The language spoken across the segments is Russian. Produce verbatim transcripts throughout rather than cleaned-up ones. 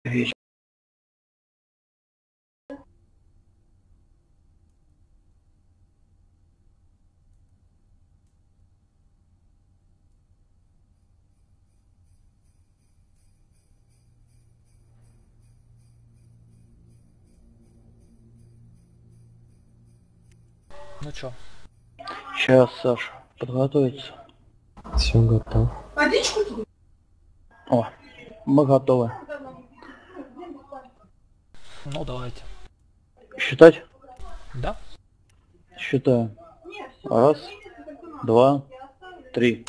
Вечер. Ну чё? Сейчас, Саш, подготовиться. Все готов. О, мы готовы. Ну давайте. Считать? Да? Считаю. Раз, два, три.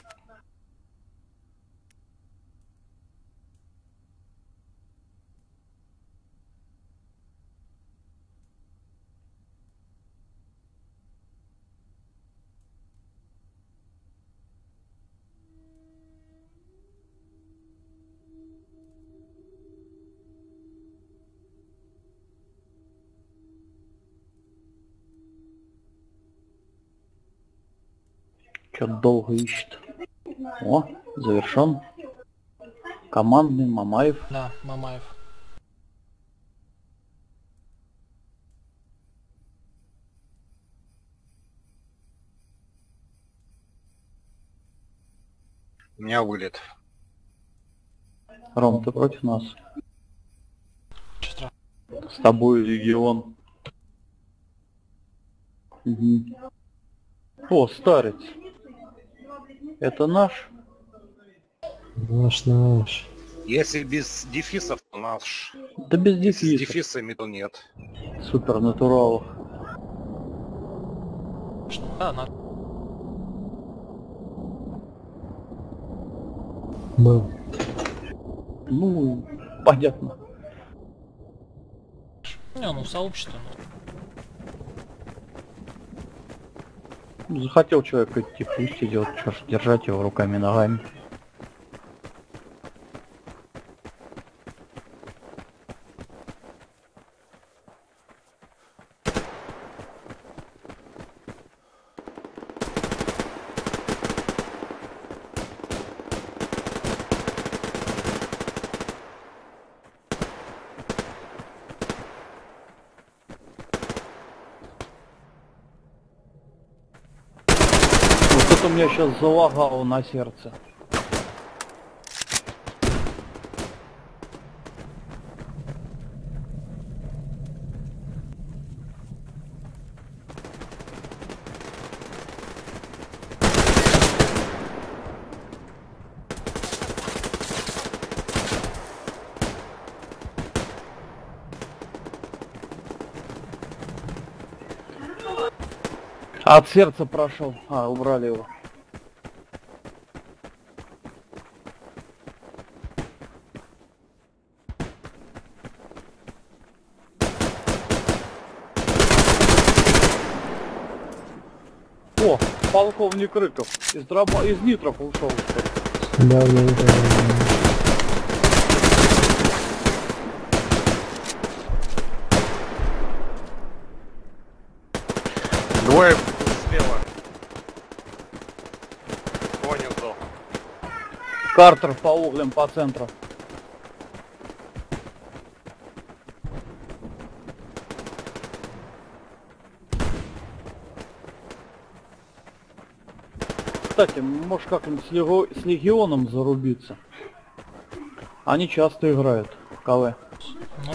Чё долго ищет? О, завершен. Командный Мамаев. Да, Мамаев. У меня вылет. Ром, ты против нас? Чё страшного? С тобой регион. Угу. О, старец. Это наш? Наш, наш. Если без дефисов, то наш. Да без Если с дефиса. дефисами, то нет. Супер натуралов. Что? Да, на... Был. Ну, понятно. Не, ну сообщество. Ну, захотел человек идти, пусть идет. Чё ж, держать его руками и ногами. Вот это у меня сейчас залагало на сердце. От сердца прошел. А, убрали его. О, полковник Рыков. Из дроба, из нитров ушел. Да, да, да, да. Двое слева. Понял, кто. Картер по углям, по центру. Кстати, может как-нибудь с, лего... с легионом зарубиться. Они часто играют в КВ. Ну,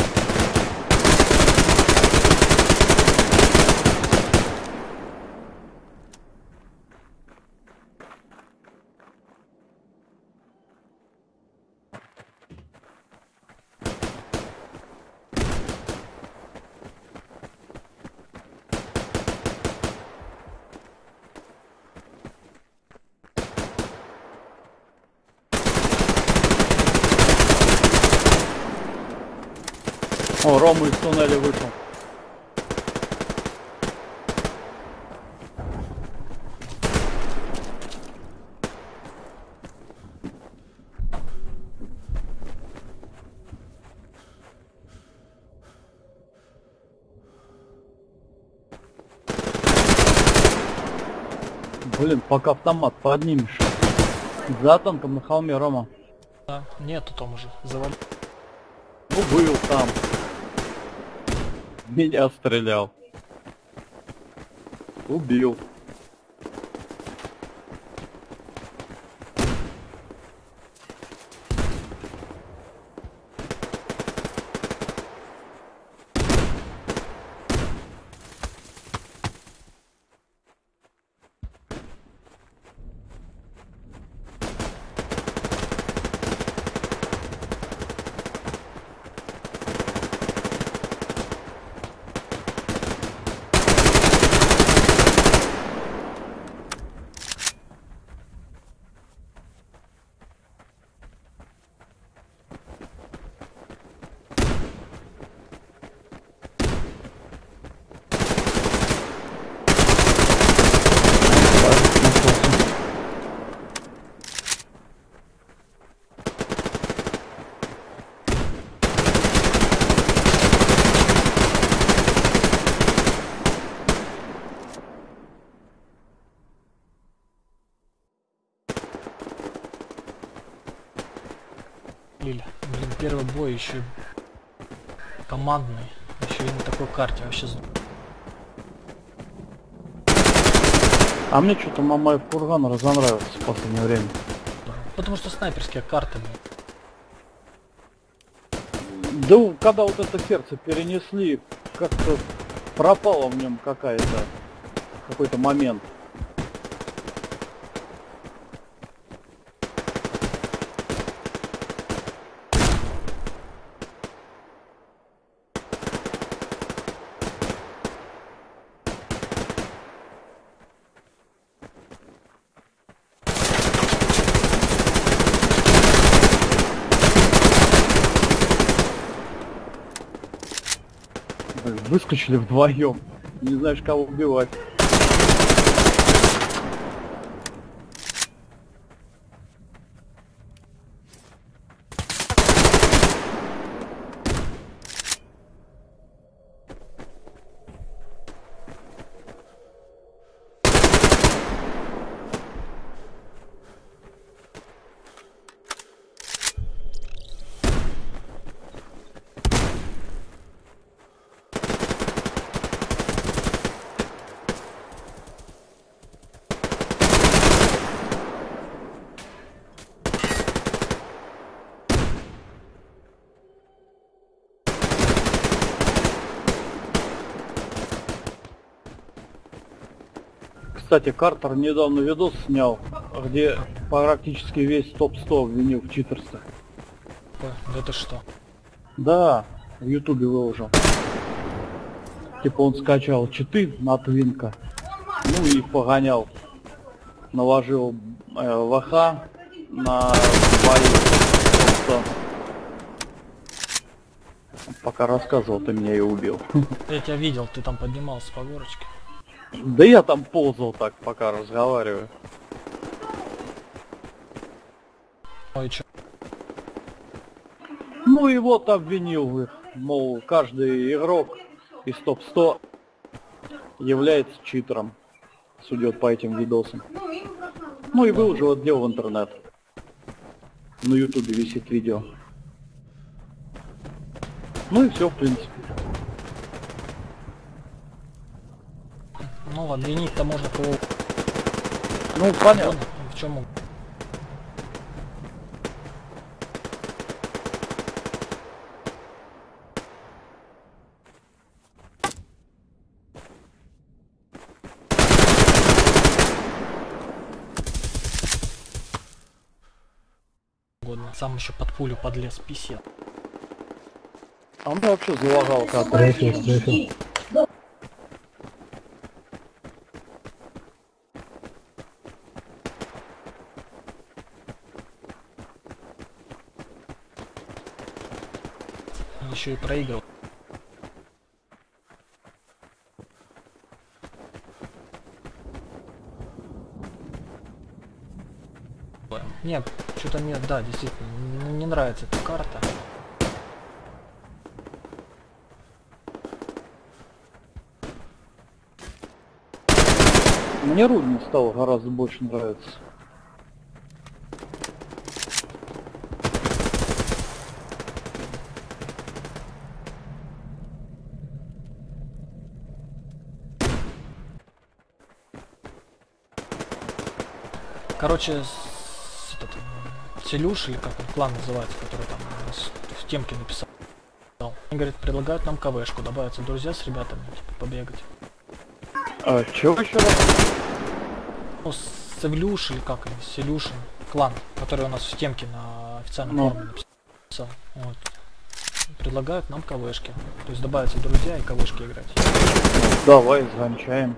О, Рома из туннеля вышел. Блин, пока автомат поднимешь. За танком на холме, Рома. да, нету там уже. Завал... Ну, был там. Меня стрелял. Убил. Лиля, блин, первый бой еще командный, еще и на такой карте вообще. з- А мне что-то Мамаев курган разонравился в последнее время. Потому что снайперские карты. блин. Да у- когда вот это сердце перенесли, как-то пропала в нем какая-то какой-то момент. Блин, выскочили вдвоем. Не знаешь, кого убивать. Кстати, Картер недавно видос снял, где практически весь топ сто обвинил в читерстве. Ой, да это что? Да, в ютубе выложил. Типа он скачал читы на Твинка, ну и погонял. Наложил э, ВХ на бои топ сто. Пока рассказывал, ты меня и убил. Я тебя видел, ты там поднимался по горочке. Да я там ползал так, пока разговариваю. Ой, чё? Ну и вот обвинил их, мол, каждый игрок из топ сто является читером, судят по этим видосам. Ну и выложил отдел в интернет. На ютубе висит видео. Ну и все, в принципе. Ну, обвинить-то можно кого Ну, понятно. угодно. В чем угодно. угодно. Сам еще под пулю подлез, писет. А он вообще залагал как-то. Стрейфил, стрейфил. Еще и проиграл. Нет, что-то мне, да, действительно, не, не нравится эта карта. Мне Рудни стало гораздо больше нравиться. Короче, с, этот, Селюш, или как он, клан называется, который там у нас в темке написал. Он говорит, предлагают нам КВшку, добавятся друзья с ребятами, типа, побегать. А, чего еще раз? Ну, Севлюш, или как они, Селюшин, клан, который у нас в темке на официальном Ну. форуме написал. Вот. Предлагают нам КВшки. То есть добавятся друзья и КВшки играть. Давай, загончаем.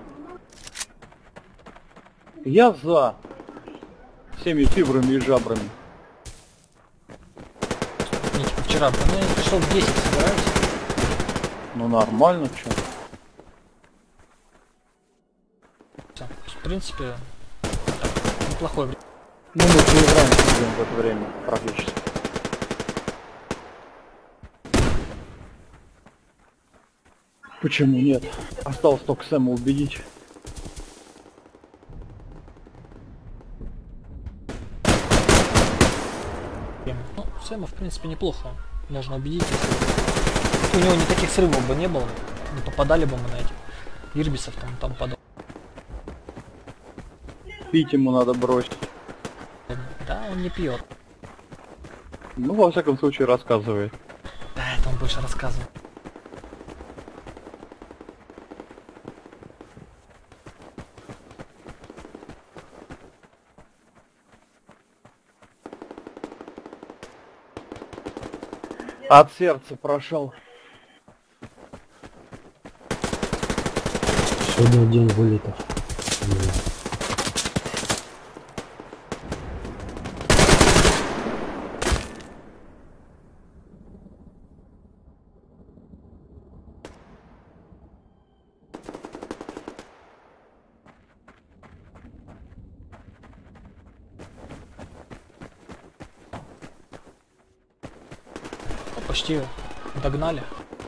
Я за. Всеми фибрами и жабрами. Не, типа вчера, ну я пришел в десять, собираюсь. Ну нормально, чё? Всё. В принципе, так, неплохое время. Ну мы же играем в это время, практически. Почему нет? Осталось только Сэма убедить. Ну, Сэма, в принципе, неплохо. Можно убедить, если... У него не таких срывов бы не было. Не попадали бы мы на этих ирбисов там, там подобное. Пить ему надо бросить. Да, он не пьет. Ну, во всяком случае, рассказывает. Да, это он больше рассказывает. От сердца прошел. Сегодня день вылетов. Почти догнали.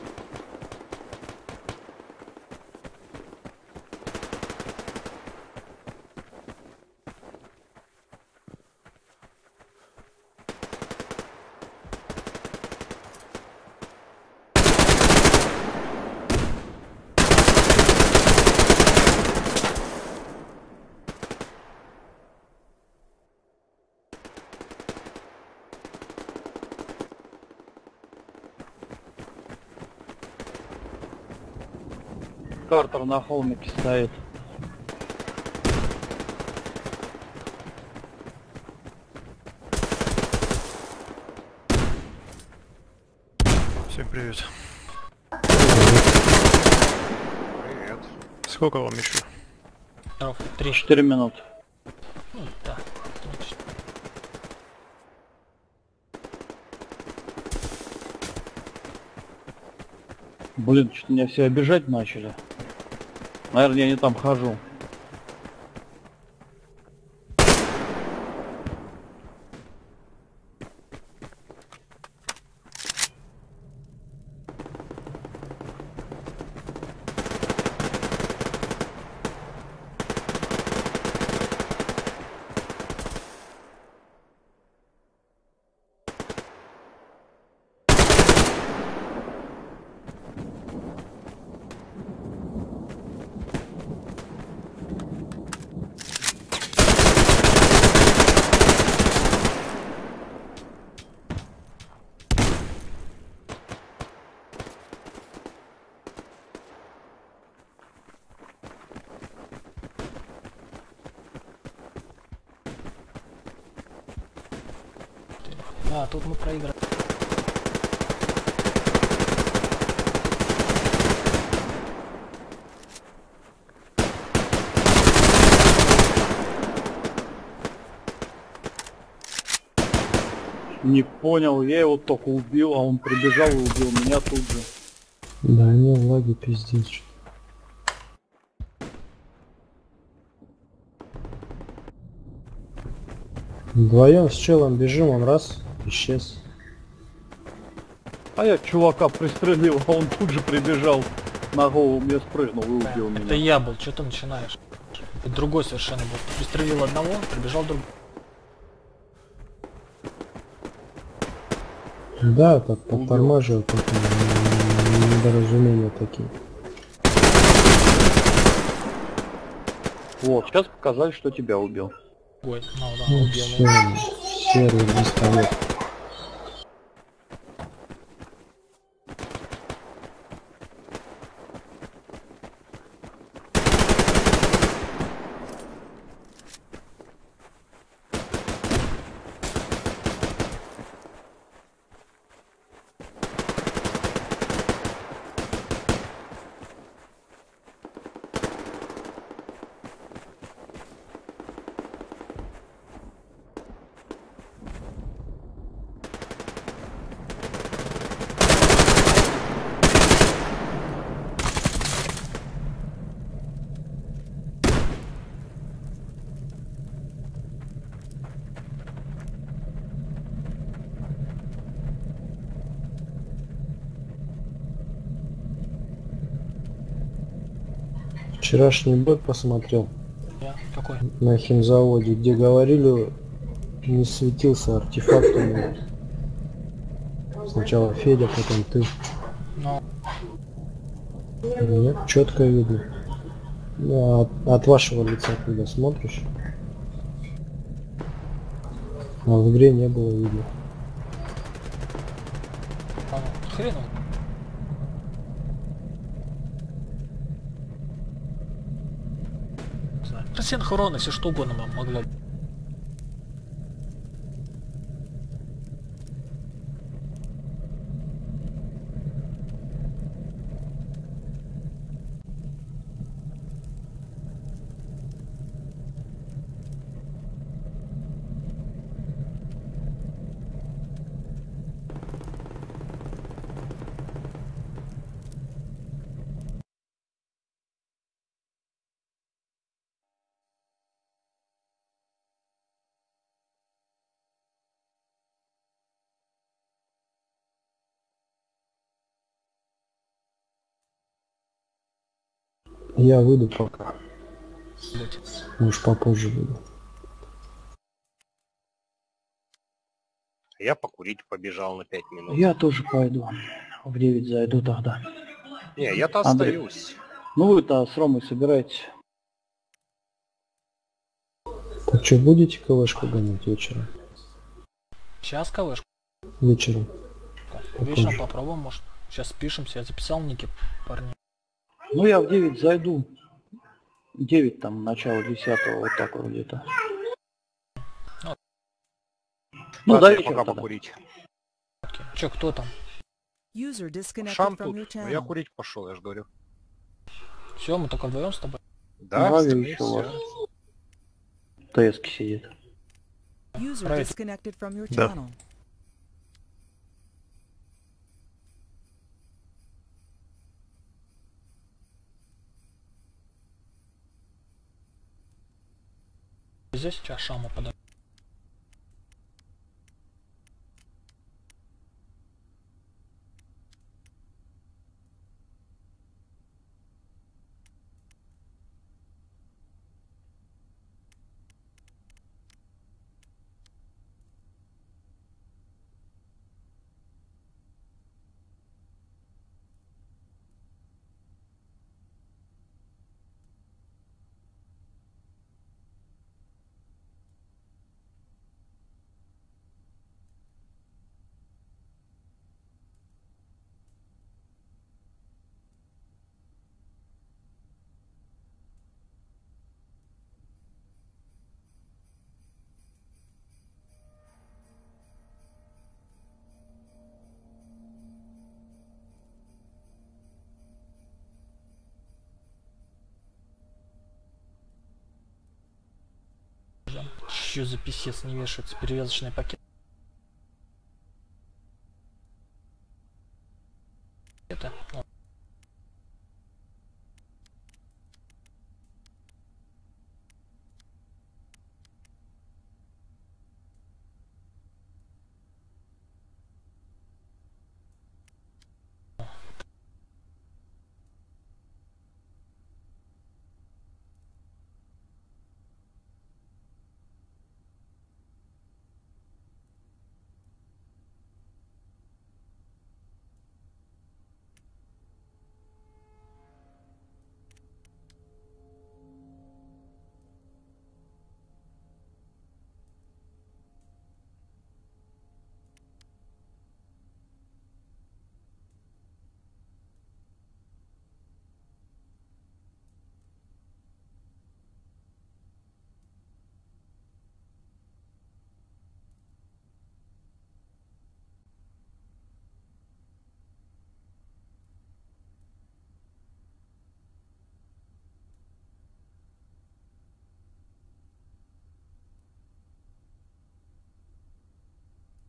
Картер на холмике стоит. Всем привет. Привет. Сколько вам еще? Здоров. Три. Четыре минуты. Ну, да. Отлично. Блин, что-то меня все обижать начали. Наверное, я не там хожу. А, тут мы проиграли. Не понял, я его только убил, а он прибежал и убил меня тут же. Да, они в лаге пиздец. что- Вдвоем с челом бежим, он раз, исчез. А я чувака пристрелил, а он тут же прибежал, на голову мне спрыгнул и убил Это меня. я был, что ты начинаешь? Это другой совершенно был. Пристрелил одного, прибежал другой. Да, так подтормаживал, как недоразумения такие. Вот, сейчас показали, что тебя убил. Ой, ну да, Ну, убил. все, серый пистолет. Вчерашний бой посмотрел Я какой? на химзаводе, где говорили, не светился артефакт у него. Сначала Федя, потом ты. Ну, Нет, четко видно. Ну, от, от вашего лица, когда смотришь. А в игре не было видно. а, хрен его. Не знаю. Синхрон, если что угодно вам могло. Я выйду пока. быть. Может, попозже выйду. Я покурить побежал на пять минут. Я тоже пойду. В девять зайду тогда. Не, я-то Андрей. остаюсь. Ну вы-то с Ромой собираетесь. Так что, будете КВшку гонять вечером? Сейчас КВшку. Вечером. Вечером Попозже. попробуем, может. Сейчас спишемся, я записал ники парни. Ну я в девять зайду. девять там, начало десятого, вот так вот где-то. Ну Ладно, до я вечера пока тогда. покурить. Окей. Че, кто там? User disconnected Шам from тут. your Ну я channel. курить пошел, я же говорю. Все, мы только вдвоем с тобой. Да, Рави остальные еще у все. вас. ТСки сидит. User Right. disconnected from your Да. channel. Здесь сейчас Шаму подам. Че за писец не вешается? Перевязочный пакет. Это. О.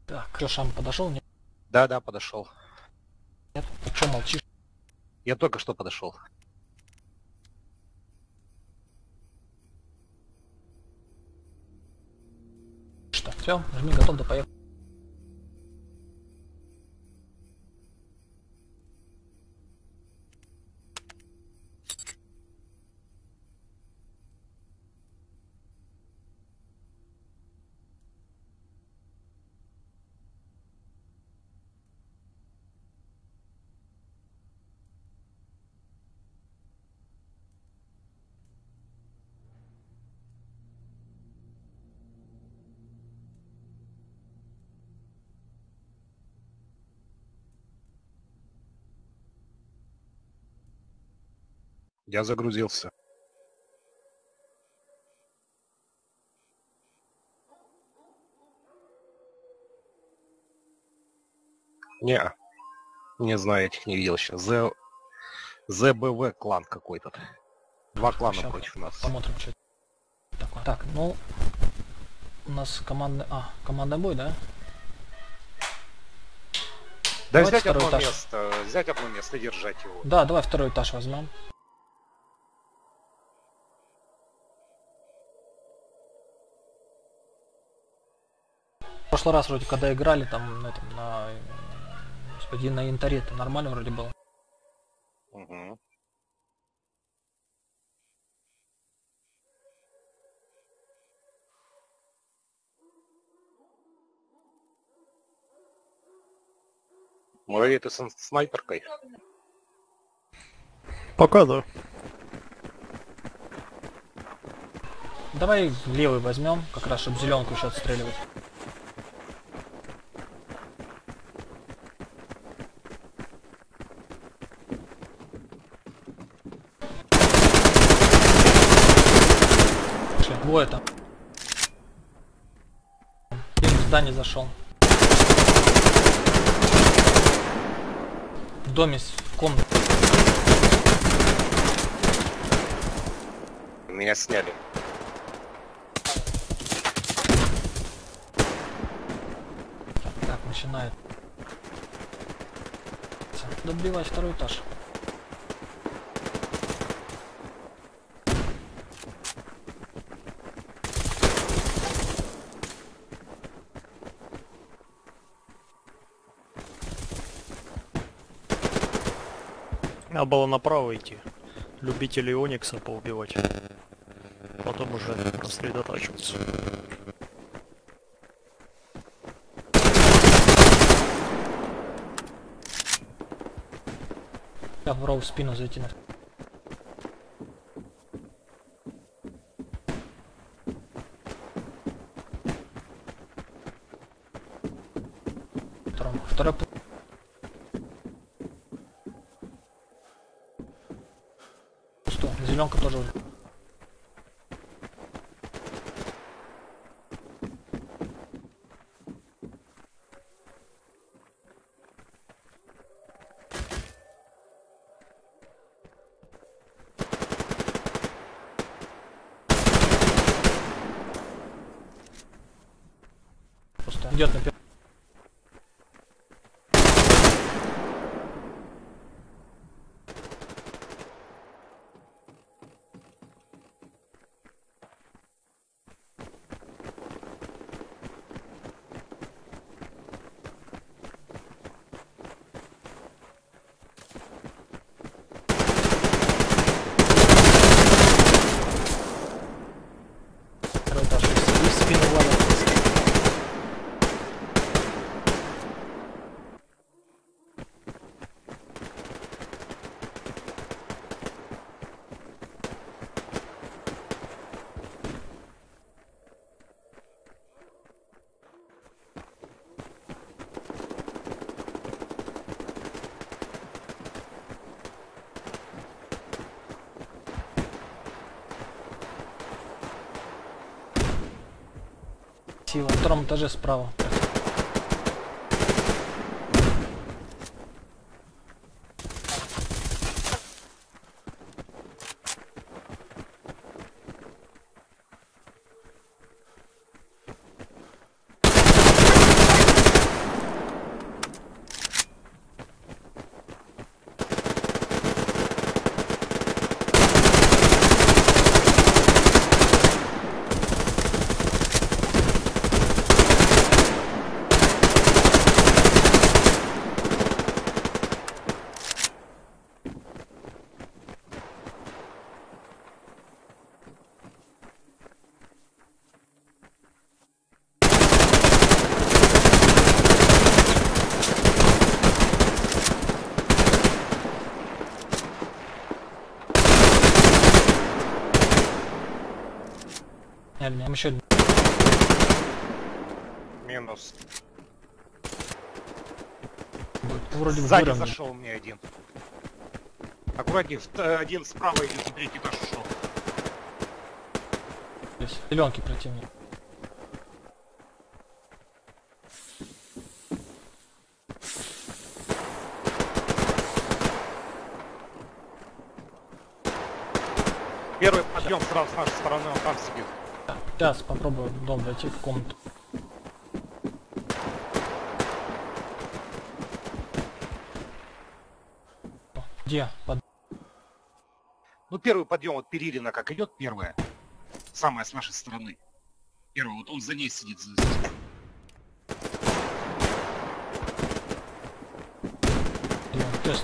Так, что, Шам подошел? Нет? Да-да, подошел. Нет? Ты что молчишь? Я только что подошел. Что? Все, жми, готов, да поехал. Я загрузился. Не, не знаю, этих не видел еще. З... ЗБВ клан какой-то. Два клана Щас против нас. Посмотрим, что это такое. Так, ну... У нас командный... А, командный бой, да? Да Давайте взять второй одно этаж. место, взять одно место и держать его. Да, давай второй этаж возьмем. В прошлый раз вроде когда играли там на этом на э, господи на янтаре то нормально вроде было. Угу. Муравей, ты с снайперкой? Пока да. Давай левый возьмем, как раз чтобы зеленку еще отстреливать. Пошли, двое там. Один в здание зашел. В доме, в комнате. Меня сняли. Так, начинает. Добивать второй этаж. Надо было направо идти. Любителей Оникса поубивать. Потом уже рассредотачиваться. Я в роу в спину зайти на... Втором. Второй... п- Пусто. Зеленка тоже уже. Пусто. Идет на пер... Второй этаж. И в спину валят. Красиво. На втором этаже справа. Поняли меня. Еще один. Минус. будет. Вроде бы Сзади буря мне. зашел мне один. Аккуратнее, в- э, один справа идет, на третий этаж ушел. Здесь зеленки противник. Первый подъем сразу с нашей стороны, он там сидит. Сейчас попробую в дом войти в комнату. О, где? Под... Ну, первый подъем от Перилина, как идет первая. Самая с нашей стороны. Первый, вот он за ней сидит. за- где он? Тест.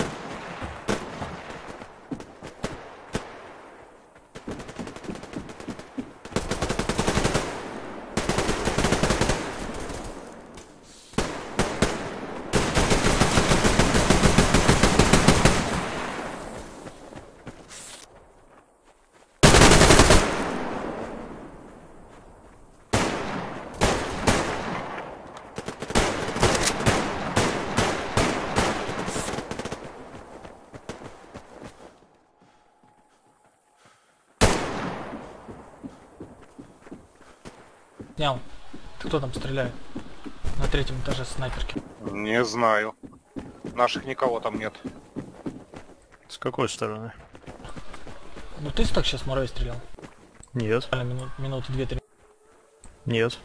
Снял. Кто там стреляет? На третьем этаже снайперки. Не знаю. Наших никого там нет. С какой стороны? Ну ты так сейчас Морей стрелял? Нет. Буквально минут, минуты две-три Нет.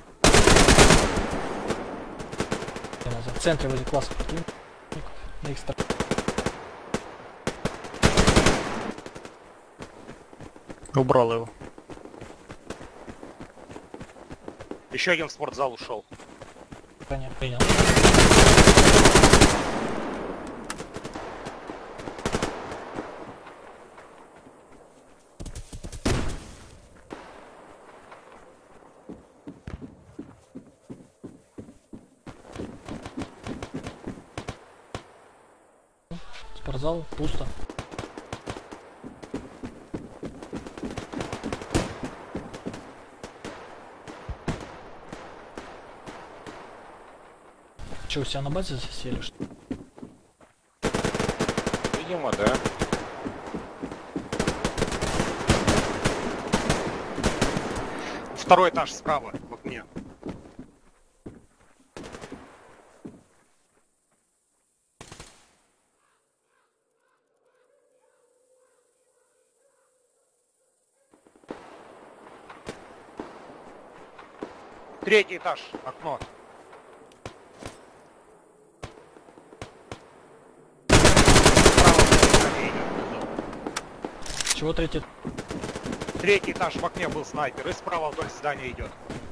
назад. В центре возле класса противников. На их стороне. Убрал его. Еще один в спортзал ушел. Понятно. Принял. Спортзал пусто. Че, у себя на базе засели, что ли? Видимо, да. Второй этаж справа, в окне. Третий этаж, окно. Чего третий? Третий этаж, в окне был снайпер, и справа вдоль здания идет.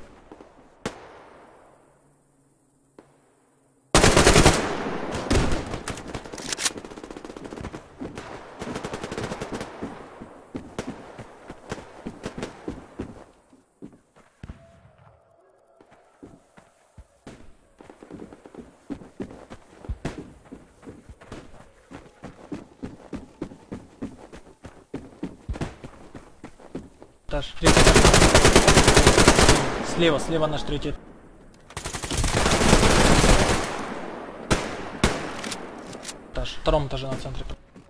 Этаж. Третий этаж. Слева, слева наш третий. Этаж. В втором этаже на центре.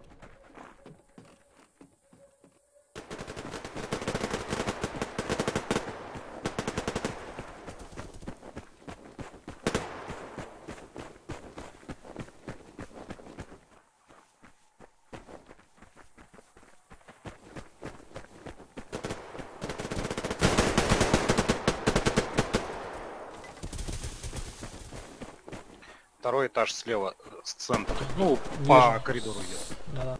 Второй этаж слева, э, с центра. Ну, Вижу. по коридору идет. Да-да.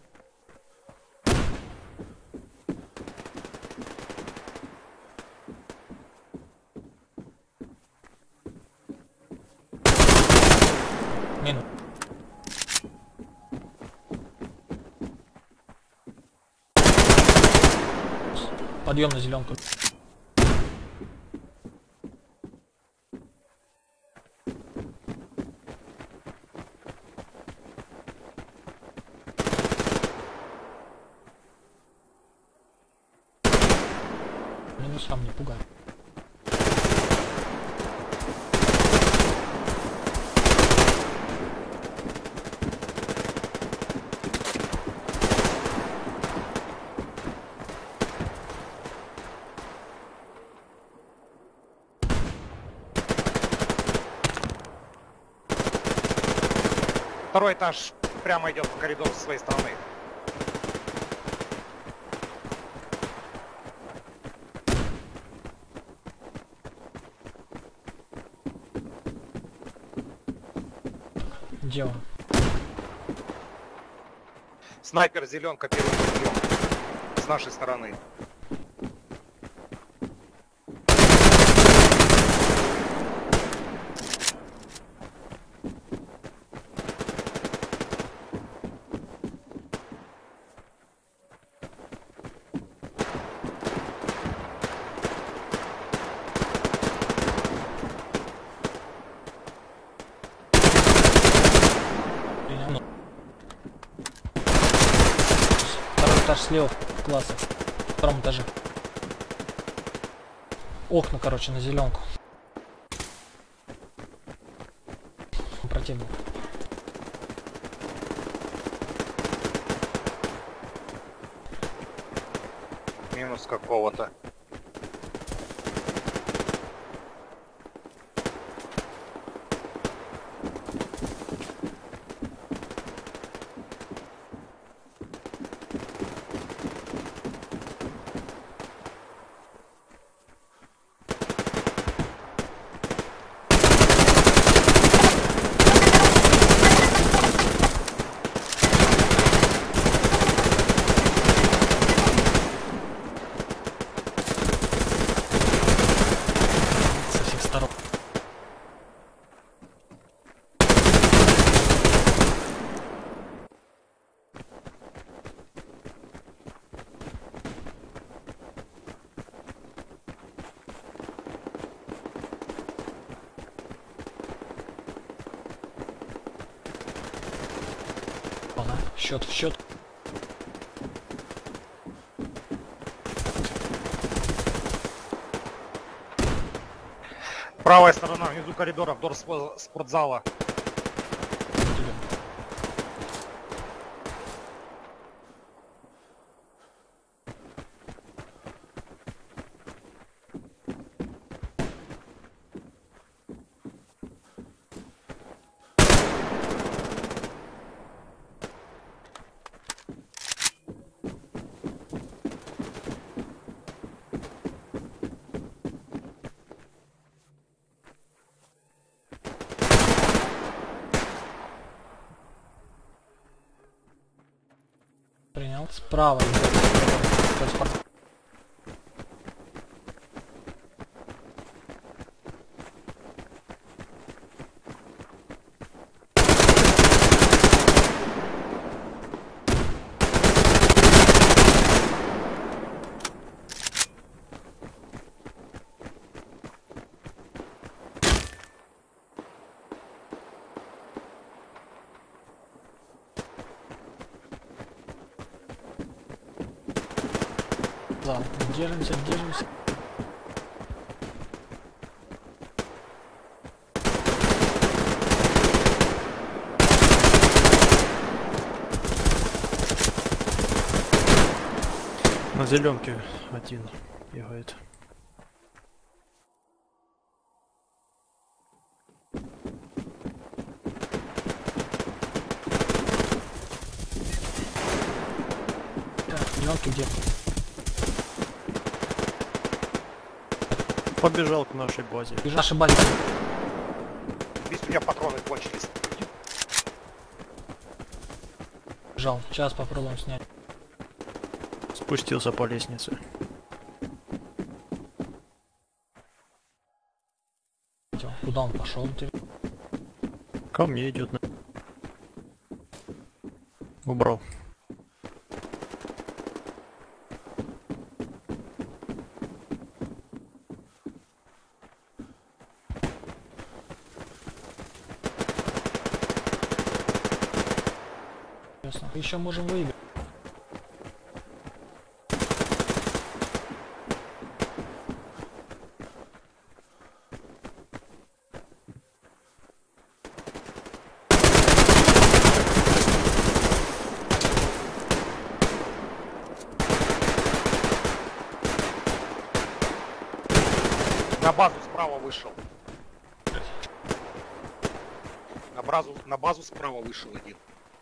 Минус. Подъем на зеленку. Ну сам не пугай. Второй этаж прямо идет по коридору со своей стороны. Где он? Снайпер зеленка первый прием. С нашей стороны. Принял. Второй этаж слева класса. В втором этаже. Окна, короче, на зеленку. Противник. Минус какого-то. Со всех сторон. Ладно, счет в счет. Правая сторона, внизу коридора, вдоль спо- спортзала. Принял. Справа. То есть пор- зал. Держимся, держимся. На зеленке один бегает. Так, зеленки где? Побежал к нашей базе. Бежишь, наша база. Здесь у меня патроны кончились. Бежал. Сейчас попробуем снять. Спустился по лестнице. Куда он пошел? Ко мне идет. На... Убрал. Ясно. Еще можем выиграть. На базу справа вышел. На базу, на базу справа вышел один.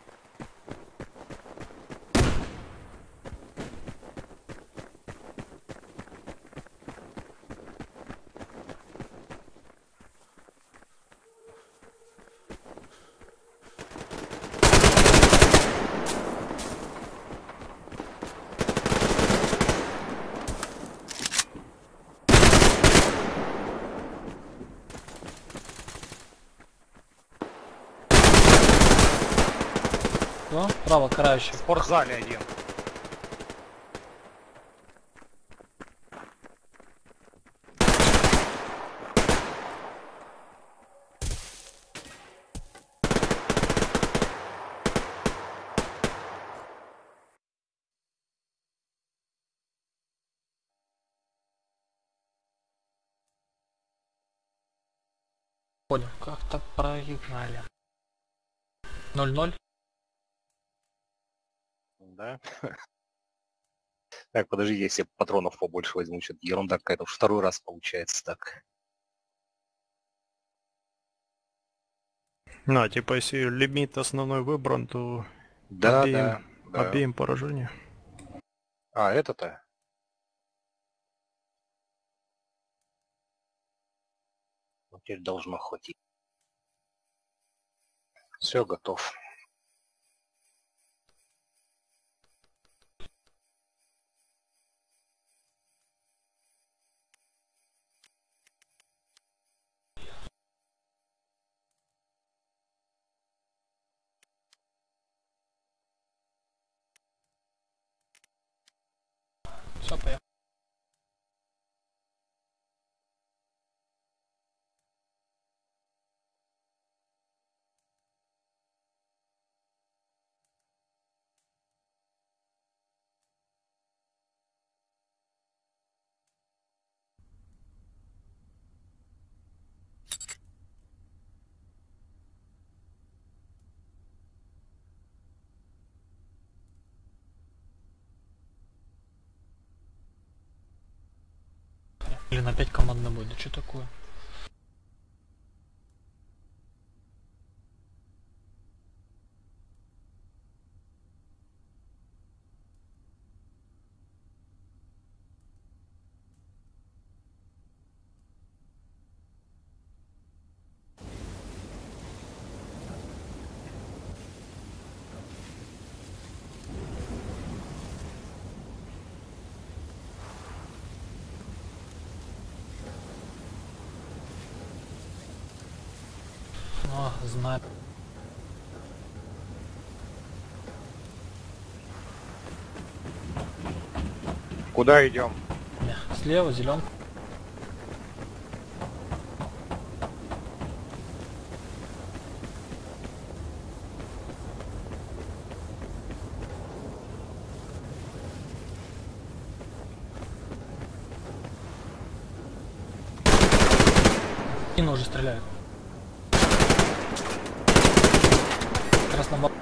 Все, право, карающий. В спортзале один. Понял, как-то проиграли. ноль-ноль. Да. Так, подожди, если патронов побольше возьму, что-то ерунда какая-то. Уж второй раз получается так. На, типа, если лимит основной выбран, то Да, обеим, да, да. обеим поражение. А, это-то? Ну, теперь должно хватить. Все, готов. Все, поехали. Блин, опять командный бой, да что такое? О, знаю. Куда идем? Не, слева зеленка. Спину уже стреляют. Краснобал.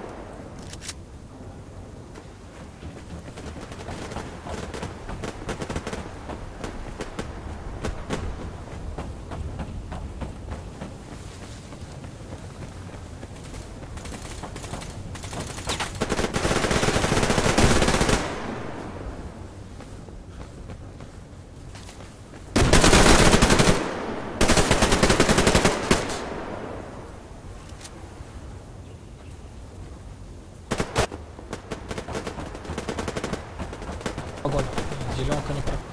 Огонь. Зеленка не про.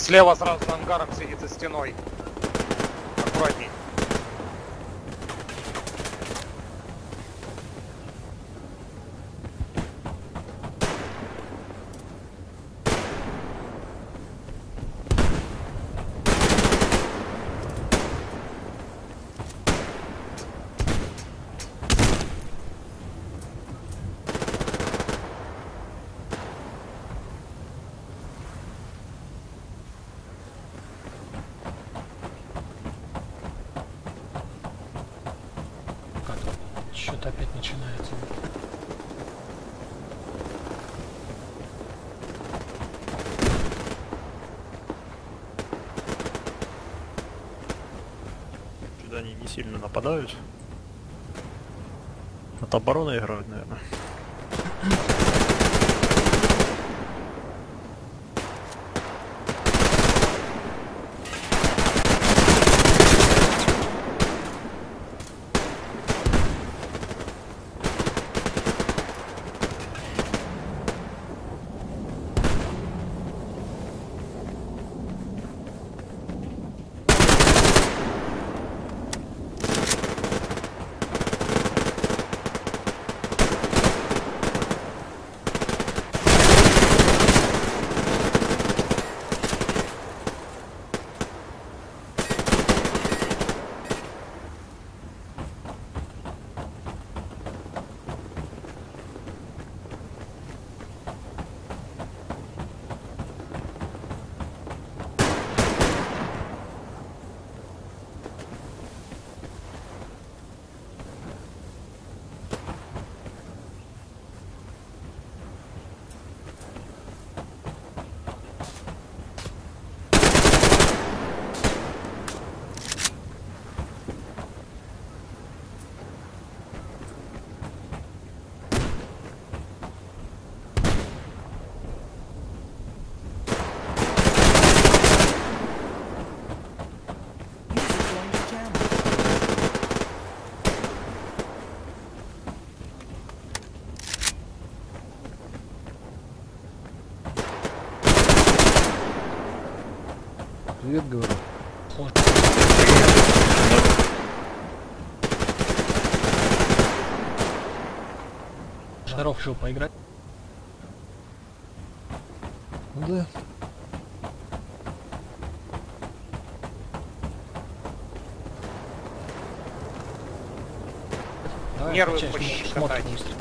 Слева сразу за ангаром сидит за стеной. Аккуратней. Что-то опять начинается. Сюда они не сильно нападают. От обороны играют, наверное. Привет, говорю. Здоров, решил поиграть. Да. Давай, Нервы включай, почти смотри, смотри катать. быстро.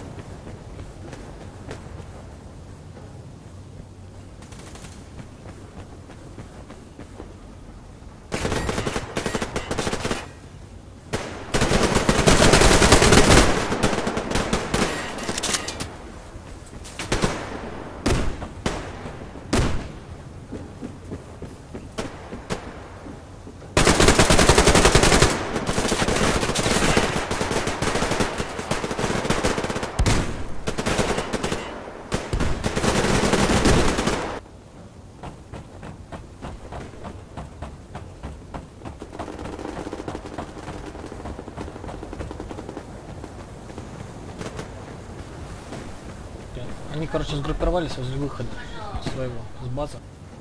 Они, короче, сгруппировались возле выхода своего с базы.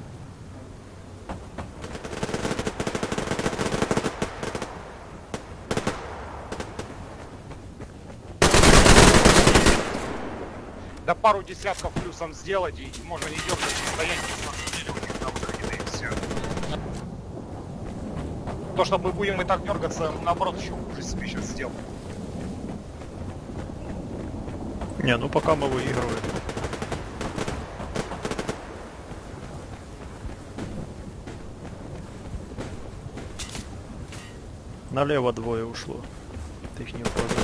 Да пару десятков плюсом сделать, и можно не дергать состояние, на самом деле у них на выходе, и все. То, что мы будем и так дергаться, наоборот, еще хуже себе сейчас сделаем. Не, ну пока мы выигрываем. Налево двое ушло. Ты их не уходишь.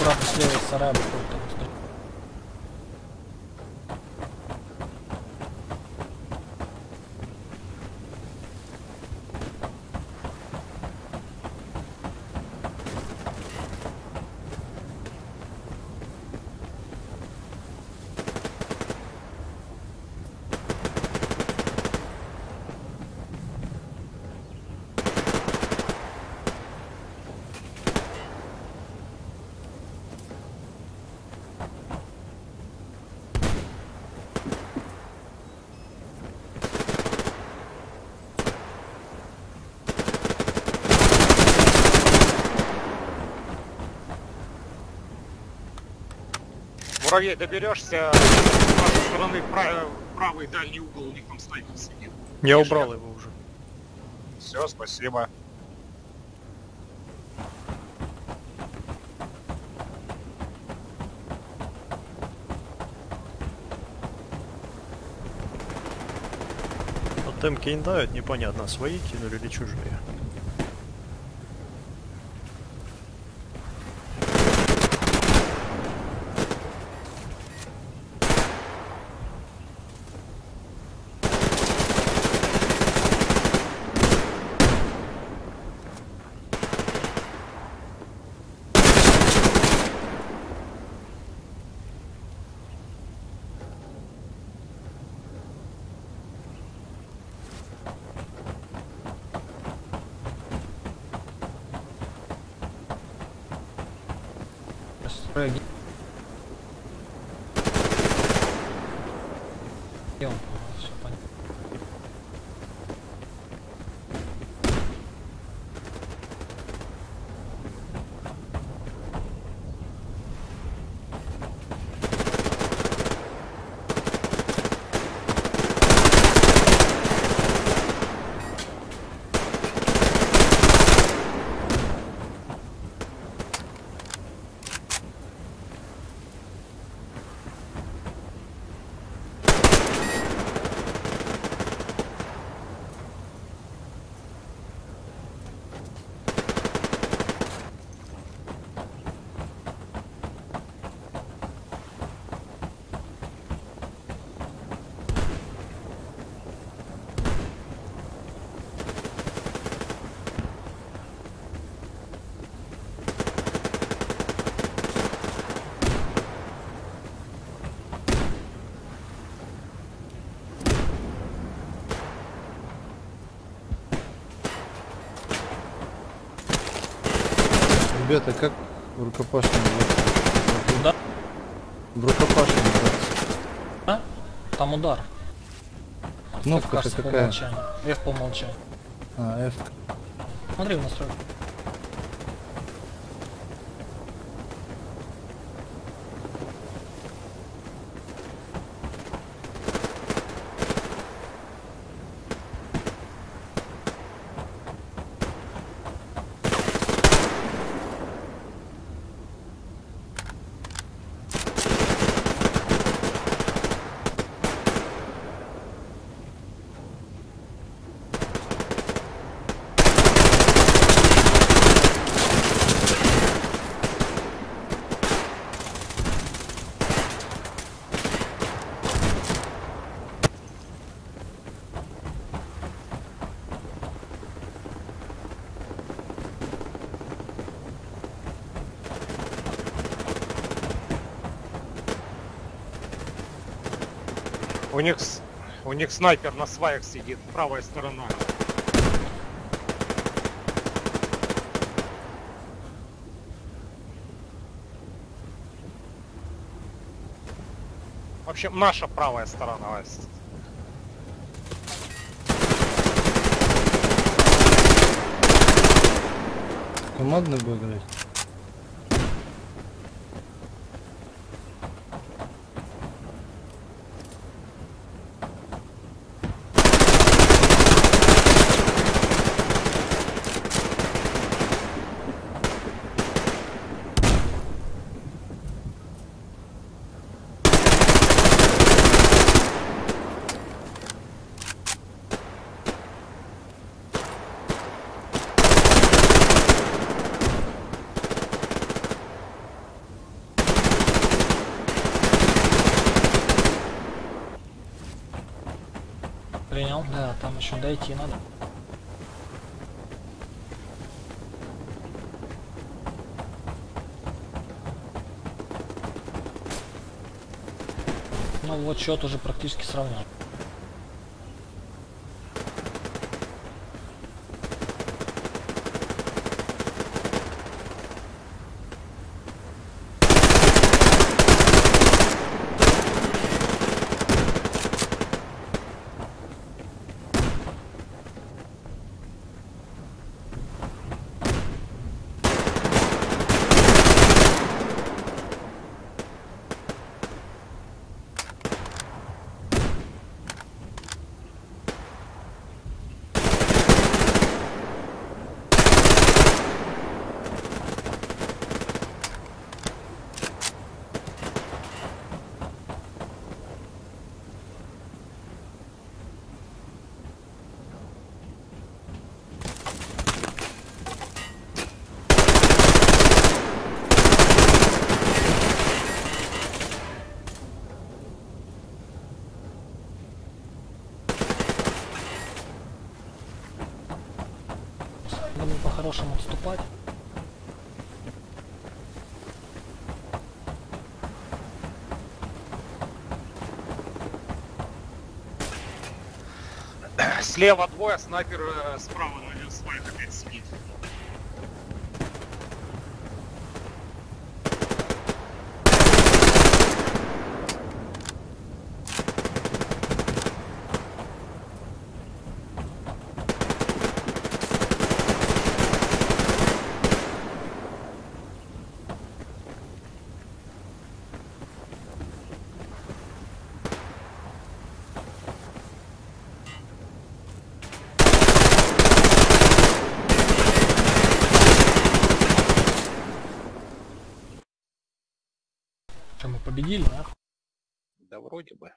аккуратно слева из сарая выходит там. Муравей, доберешься с вашей стороны прав... правый дальний угол, у них там снайпер сидит. Я убрал его уже. Все, спасибо. Вот темки кидают, непонятно, свои кинули или чужие. Где он? Все понятно. Ребята, как в рукопашном драться? Куда? В рукопашном драться. А? Там удар. Кнопка-то Кажется, по какая? умолчанию. F по умолчанию. А, F. Смотри в настройку. У них, с- у них снайпер на сваях сидит, правая сторона. В общем, наша правая сторона. Командный бой играть? Да, там еще дойти надо. Ну вот счет уже практически сравнял. Надо по-хорошему отступать. Слева двое, снайпер э, справа один снайпер опять сидит. Что, мы победили, да? Да вроде бы.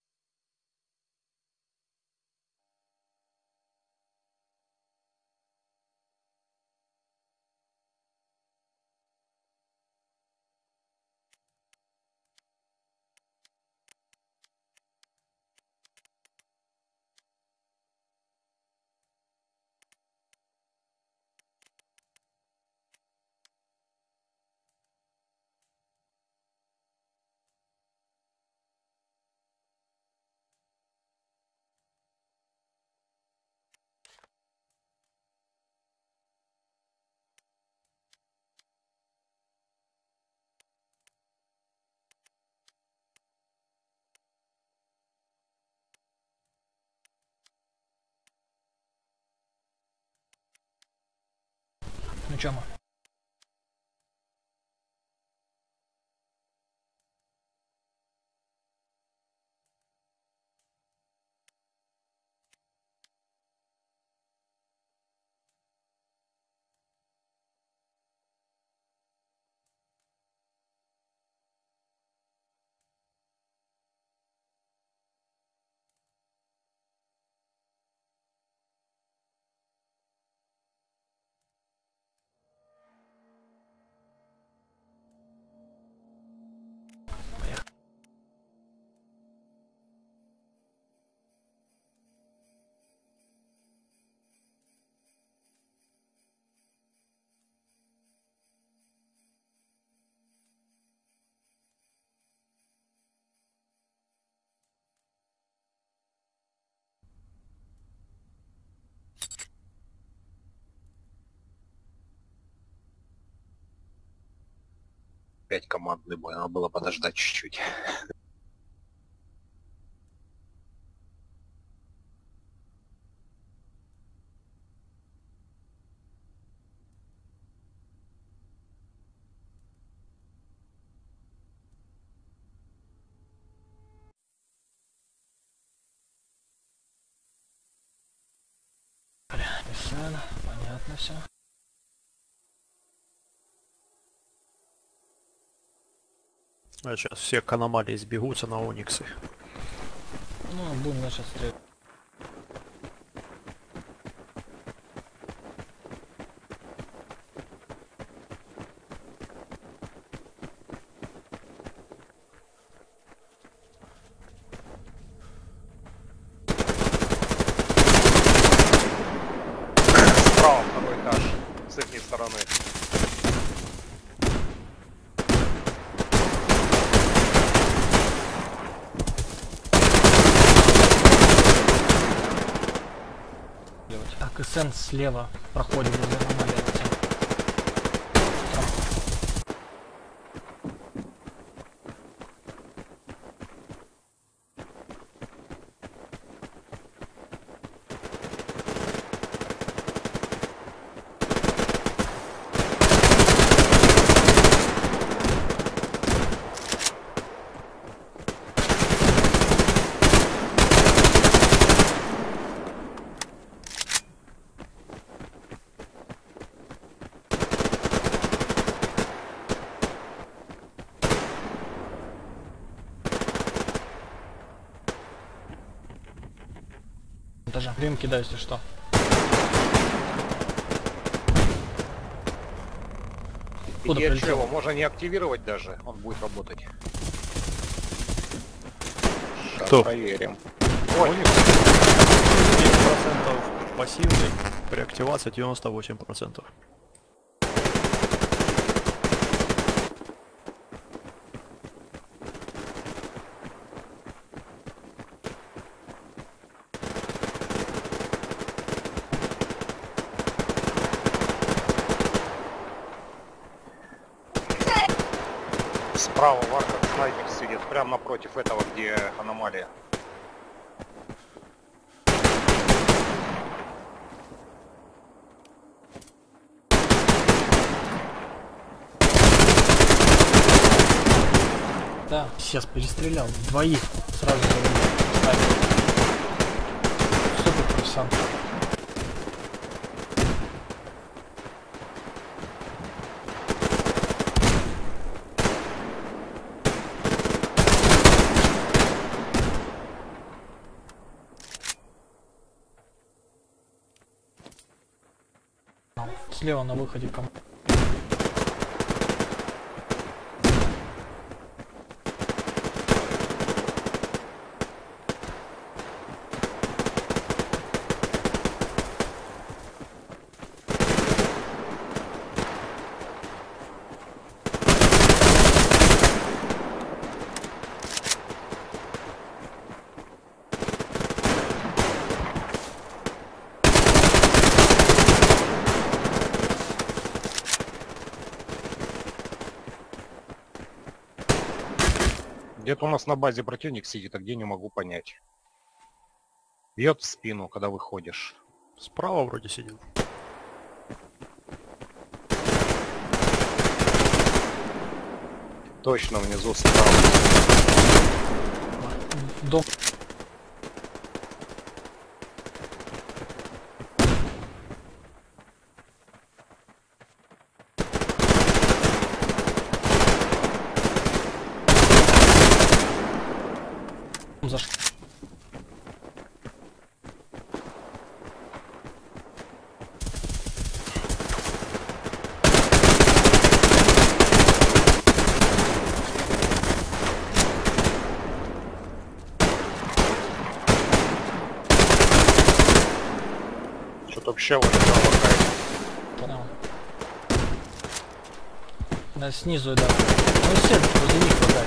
Ну чё мы? Опять командный бой, надо было подождать чуть-чуть. Писали, понятно все. А сейчас все к аномалии сбегутся на Ониксы. Ну, будем начать стрелять. Сен слева проходит возле аномалии. Даже грим кидаю, если что. Откуда Теперь прилетел? его можно не активировать даже, он будет работать. Сейчас Кто? проверим. Понял? девять процентов пассивный, при активации девяносто восемь процентов. Справа в арках снайпер сидит, прямо напротив этого, где аномалия. Да, сейчас перестрелял. Двоих сразу завалил. Супер профессионал. Слева на выходе ком. Где-то у нас на базе противник сидит, а где не могу понять. Бьет в спину, когда выходишь. Справа вроде сидел. Точно внизу справа. Дом. За ш- Что-то вообще вот какая-то. Понял. Да, снизу, да. Ну все возле них хватает.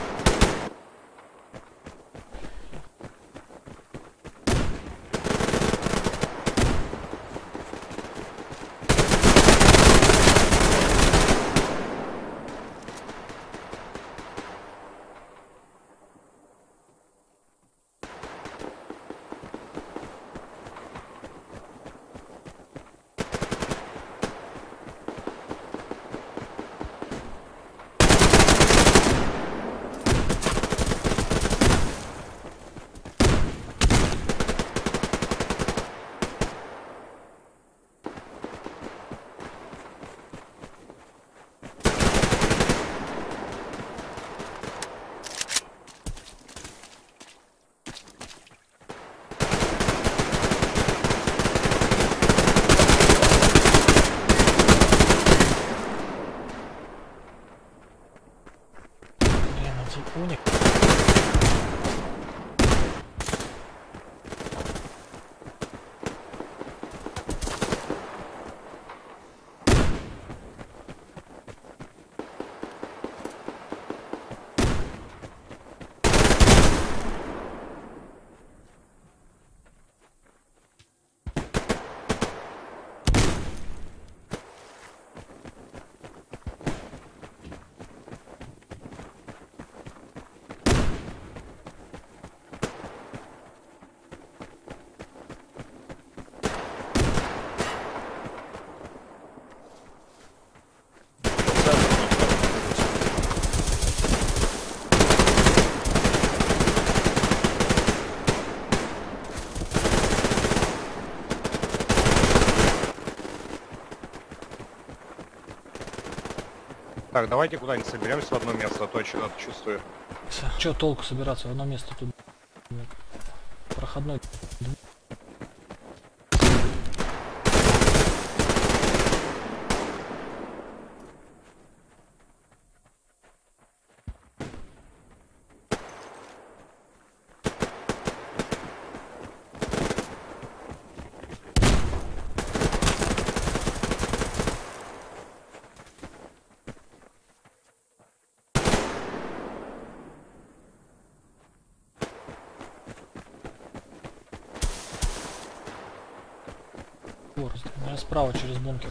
Блин, эти уник. Так, давайте куда-нибудь соберемся в одно место, а то я что-то чувствую. Че толку собираться в одно место тут? Проходной. Я справа через бункер.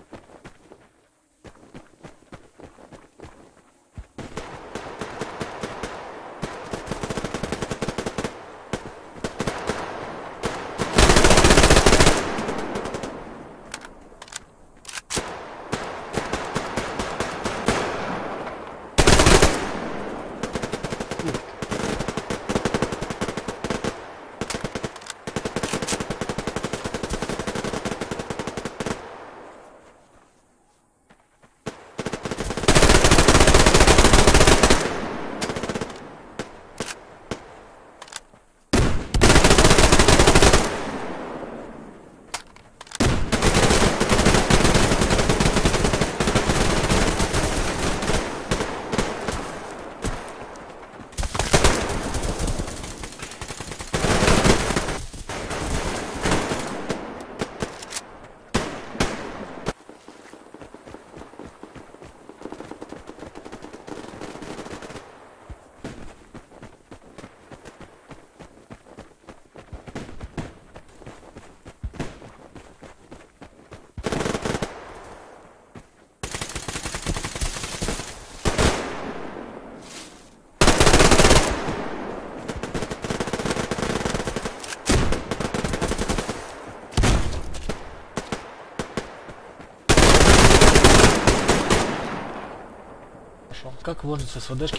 Как вложится с ВДшки?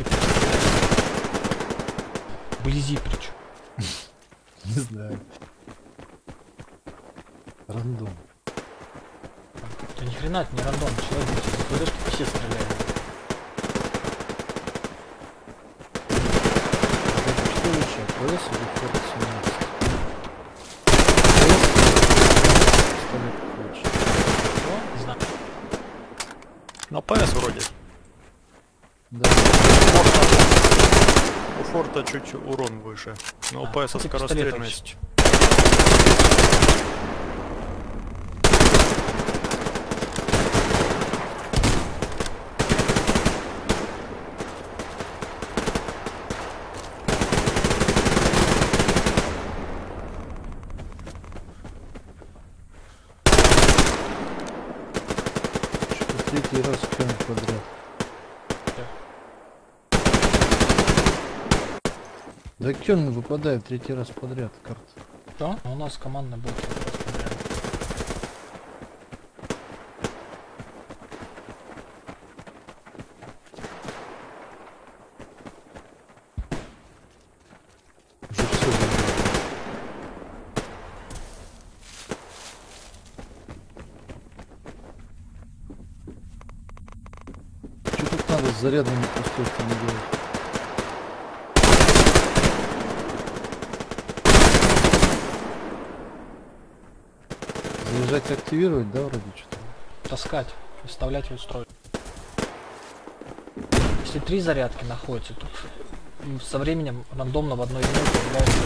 Вблизи причем. Не знаю. Рандом. Да ни хрена это не рандом, человек с ВДшки все стреляют. Что лучше, АПС или Форт семнадцать? АПС? Что? Не знаю. На ПС вроде. Да. У Форта чуть урон выше. Но у А, ПС это скорострельность. Что третий раз прям подряд. Да Кёльн выпадает третий раз подряд карта. Что? У нас командный был просто подряд. Уже все забыл. Что тут надо с зарядными устройствами делать? Заезжать активировать, да, вроде что-то? Таскать, вставлять в устройство. Если три зарядки находятся, тут м, со временем рандомно в одной из них появляется.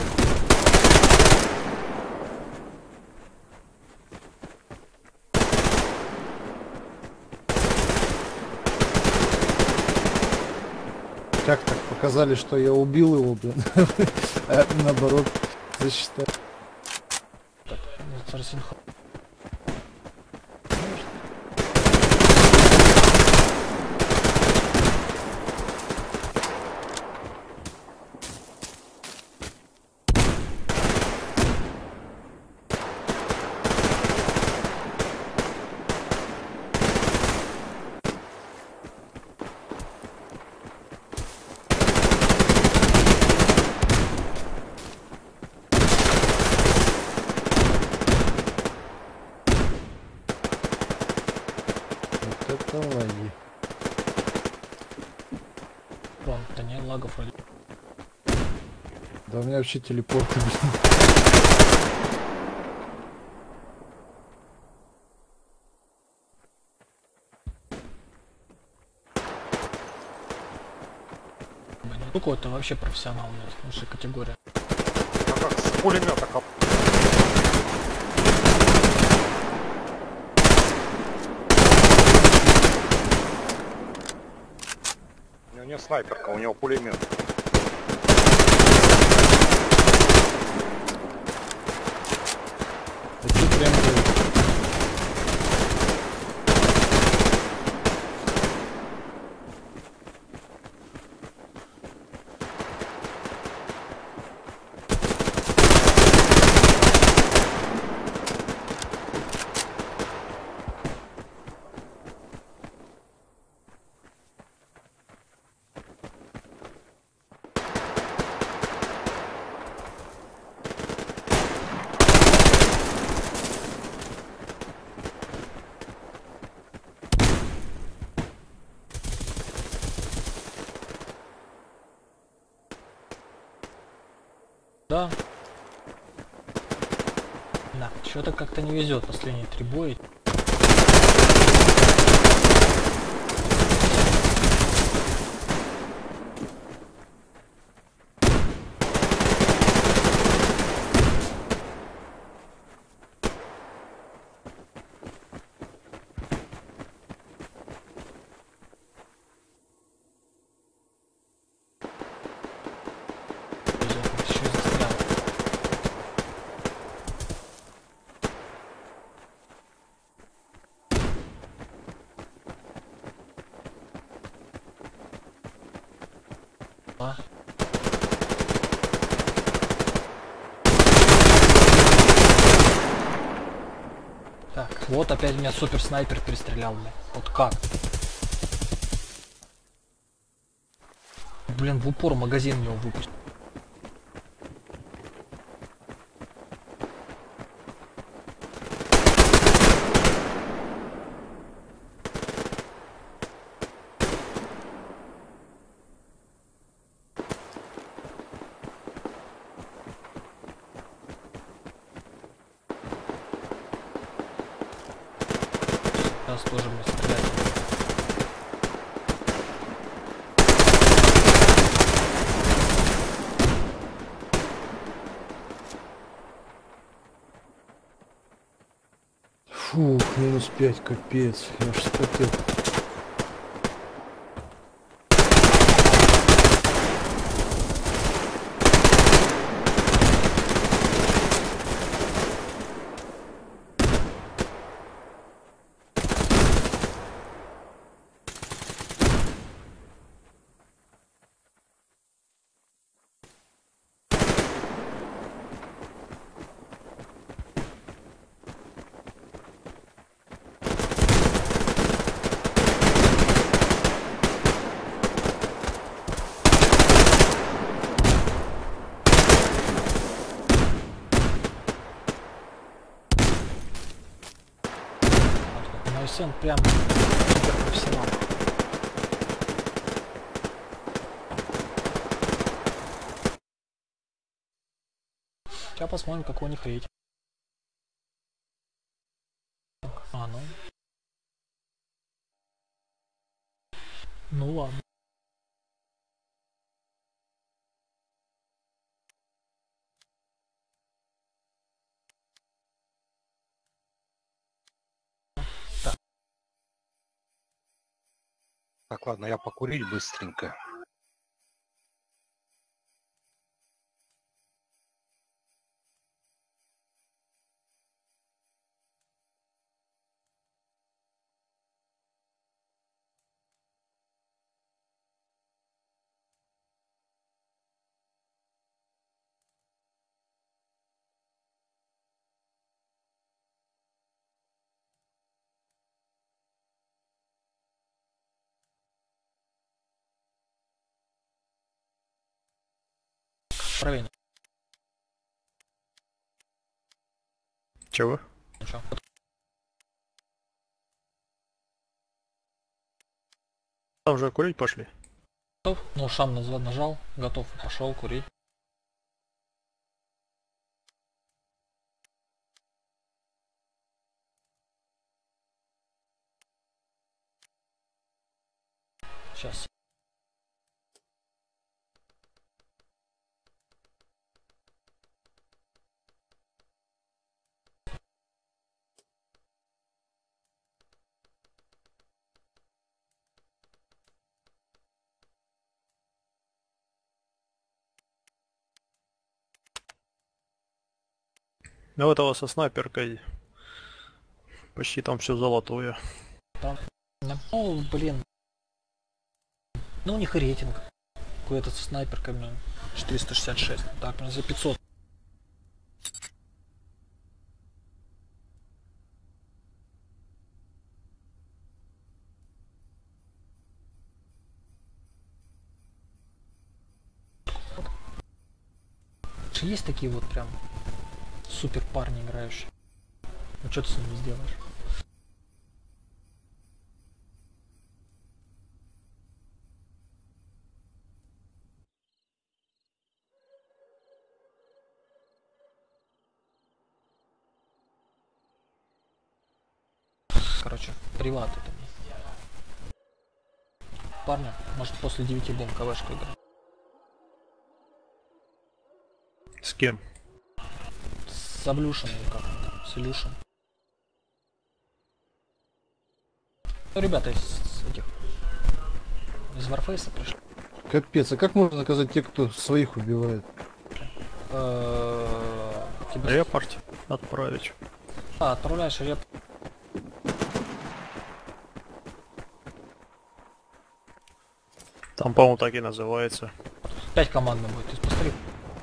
Как так? Показали, что я убил его, блин. А наоборот, засчитали. Так, ну, рассинхрон. лагов вроде. Да у меня вообще телепорт. Ну какой-то вообще профессионал, у меня лучшая категория. А как с пулемета коп... У него не снайперка, у него пулемет. Это прям говорит. Да. Да, что-то как-то не везет последние три боя. Еще и застрял. А? Так, вот опять меня супер снайпер перестрелял, блин. Вот как? Блин, в упор магазин в него выпустил. Сейчас тоже мне стрелять. Фух, минус пять, капец. Я аж вспотел. Мой сын прям супер профессионал. Сейчас посмотрим, какой у них рейтинг. А, ну. Ну ладно. Так, ладно, я покурить быстренько. Правильно. Чего? Ничего. Там уже курить пошли. Готов? Ну, шам назва- нажал, готов, пошел курить. Сейчас. Ну этого со снайперкой почти там все золотое. Там. Ну, блин. Ну, у них и рейтинг. Какой-то со снайперками четыреста шестьдесят шесть. Так, ну, за пятьсот. Есть такие вот прям супер парни играющие. Ну что ты с ними сделаешь? Короче, приват это. Парня, может после девяти будем КВшку играть. С кем? С Аблюшем или как он там, с Илюшем. Ну, ребята из этих, из Warface пришли. Капец, а как можно наказать тех, кто своих убивает? Э, тебе- Репорт отправить. А, отправляешь реп. Там, по-моему, так и называется. Пять командно будет, то есть посмотри.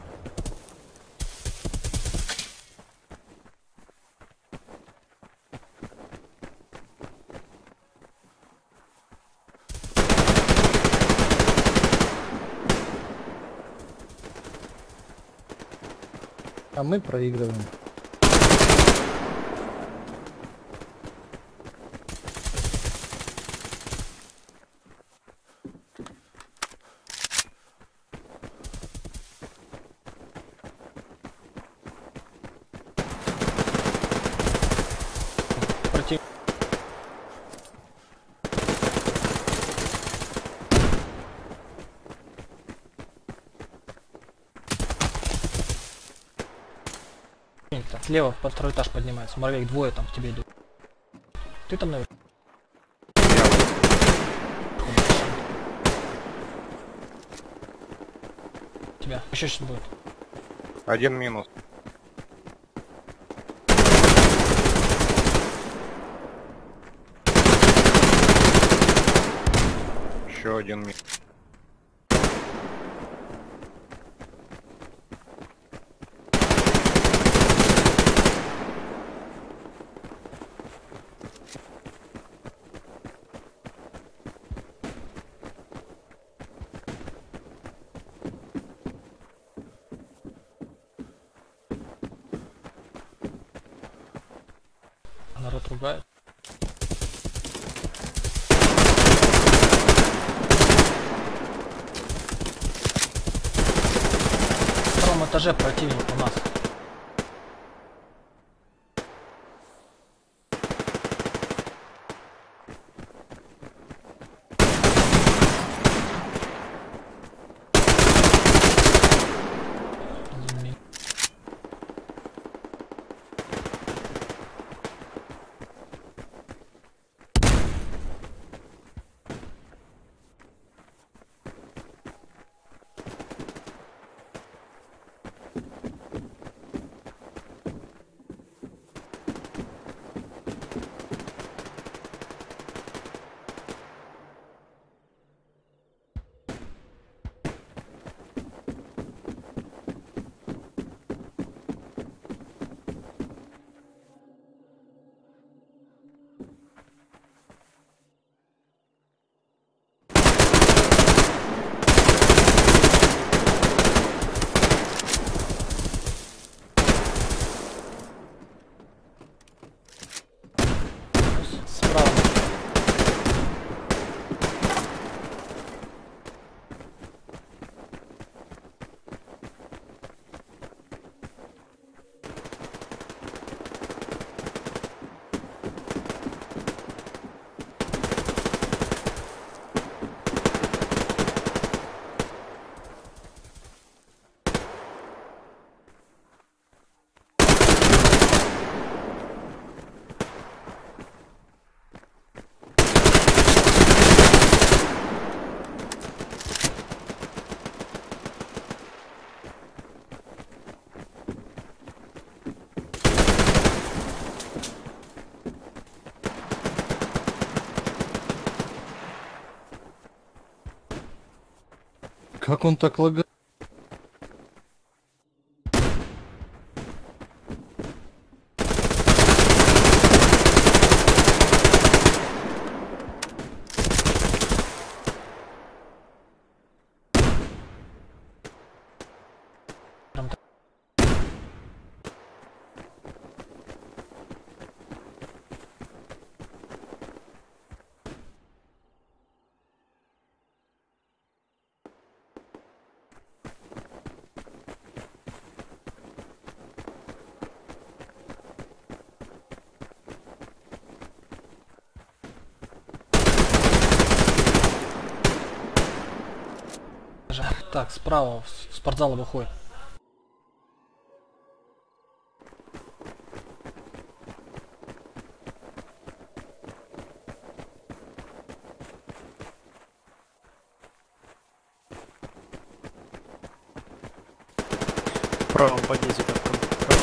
А мы проигрываем. Против... Слева под второй этаж поднимается. Муравейк, двое там к тебе идут. Ты там, наверное? Тебя. Еще сейчас будет. Один минус. Еще один минус. Народ ругает. На втором этаже противник у нас. Как он так лагает? Прям так. Так, справа в спортзал выходит. В правом подъезде как там.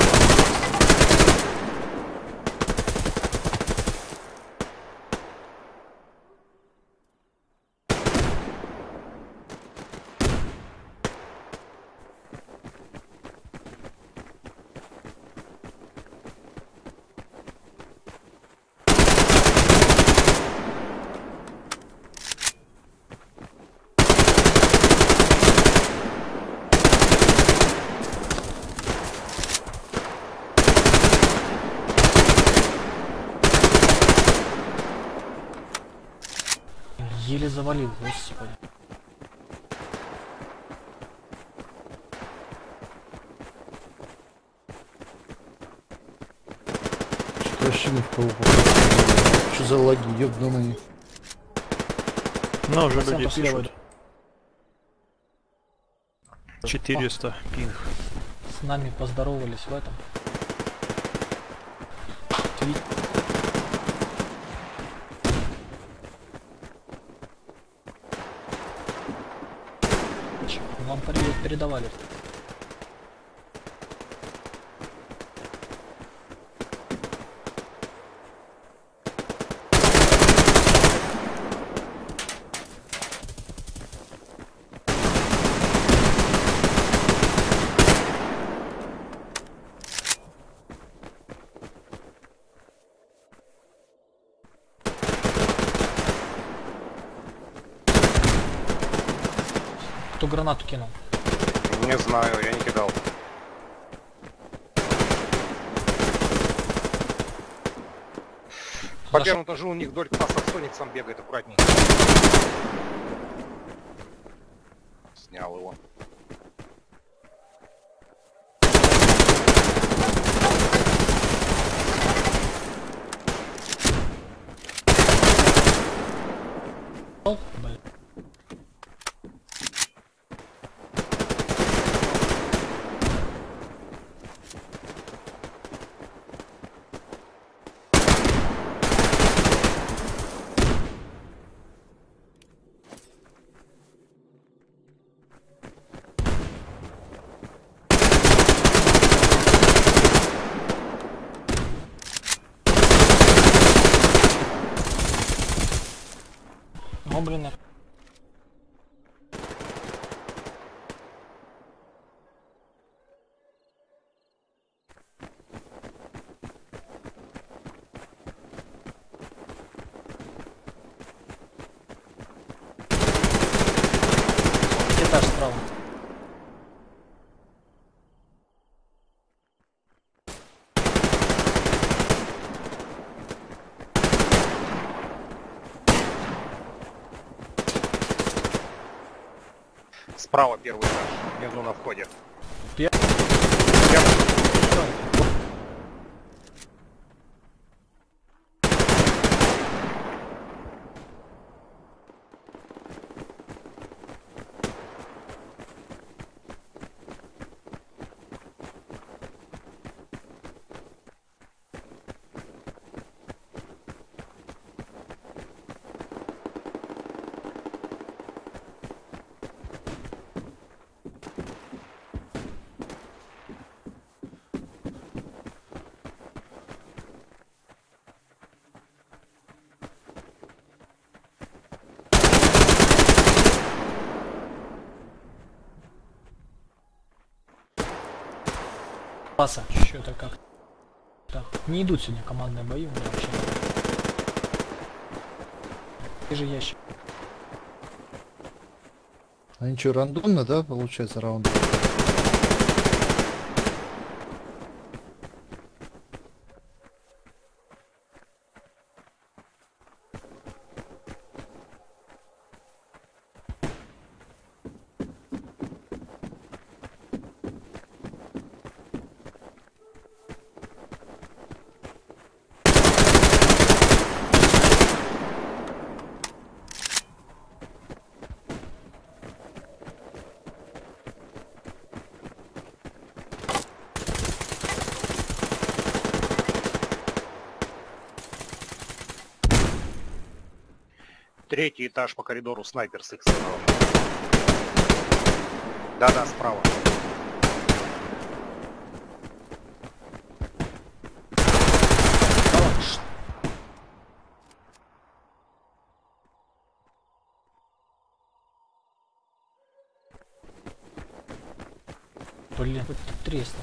Еле завалил, господи. Что вообще ни в кого попал? Что за лаги, ёбаные? Ну, уже Пацан люди слева пишут. четыреста пинг. С нами поздоровались в этом. Твит. Вам привет передавали. Кто гранату кинул? Не знаю, я не кидал. По Заш- первому этажу у них вдоль класса Соник сам бегает, аккуратней. Снял его. О, блин. Ну, блин, этаж справа. Справа первый этаж, внизу на входе. Пер- Первый. запаса. Что-то как. Да. Не идут сегодня командные бои у меня вообще. Ты же ящик. Они что, рандомно, да, получается, раунды? Третий этаж по коридору, снайпер с их справа. Да-да, справа. Блин, хоть треснул.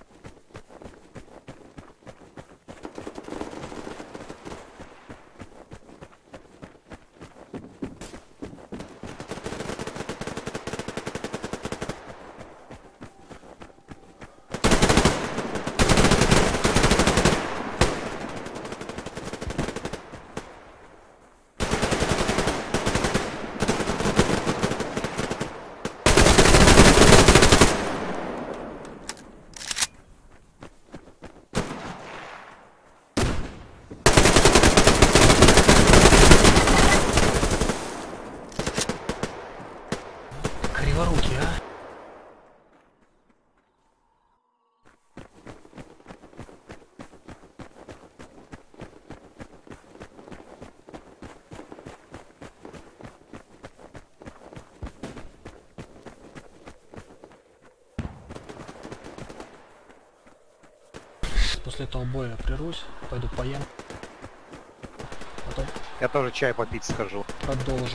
Криворуки, а? После этого боя прервусь, пойду поем. Потом Я тоже чай попить скажу. продолжим.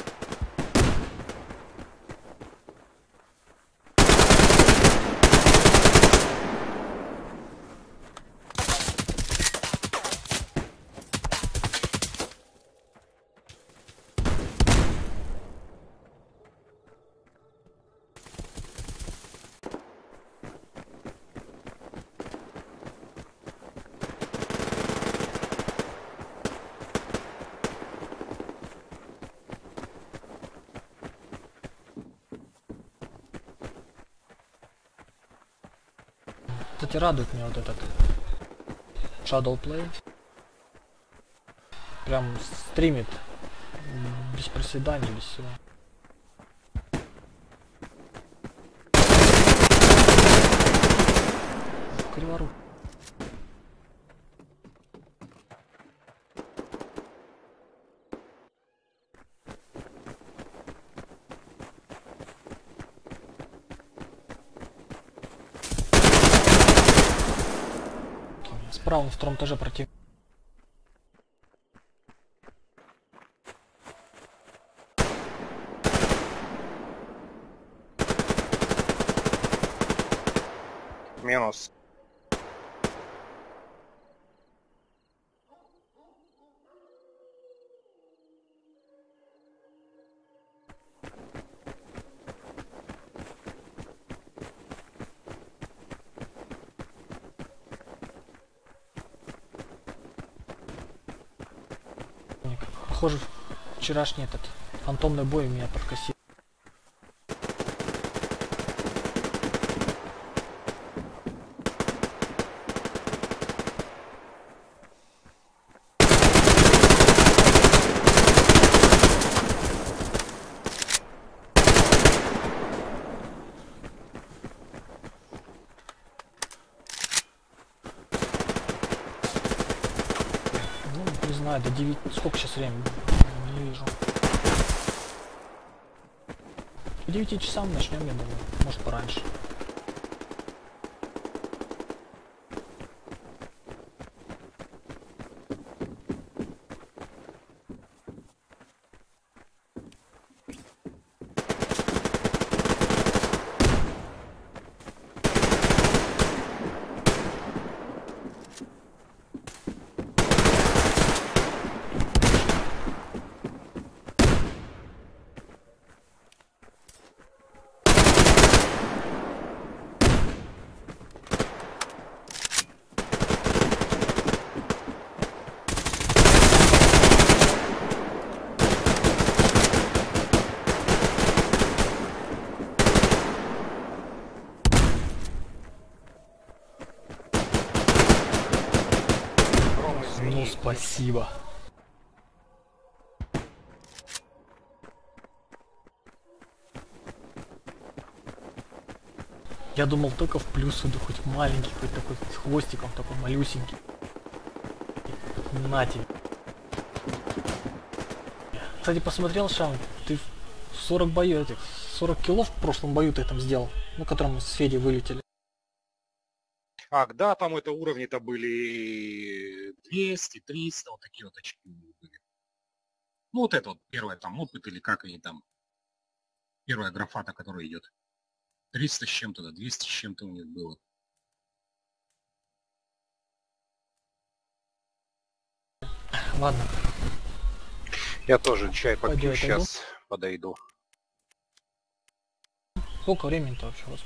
Кстати, радует меня вот этот Shadow Play. Прям стримит без проседаний, без всего. Криворук. Справа на втором этаже противник. Минус. Похоже, вчерашний этот фантомный бой меня подкосил. Ну, не знаю, до девяти... Сколько сейчас времени? Не вижу. К девяти часам начнем, я думаю. Может, пораньше. Спасибо. Я думал только в плюс иду, хоть маленький, хоть такой с хвостиком, такой малюсенький. На тебе. Кстати, посмотрел, Шам, ты в сорок бою этих, сорок килов в прошлом бою ты там сделал, ну, которым мы с Федей вылетели. Ах, да, там это уровни-то были двести, триста, вот такие вот очки были. Ну, вот это вот первое там опыт, или как они там, первая графа-то, которая идет. триста с чем-то, да, двести с чем-то у них было. Ладно. Я тоже чай попью, Пойдёт, сейчас подойду. Сколько времени-то вообще у вас?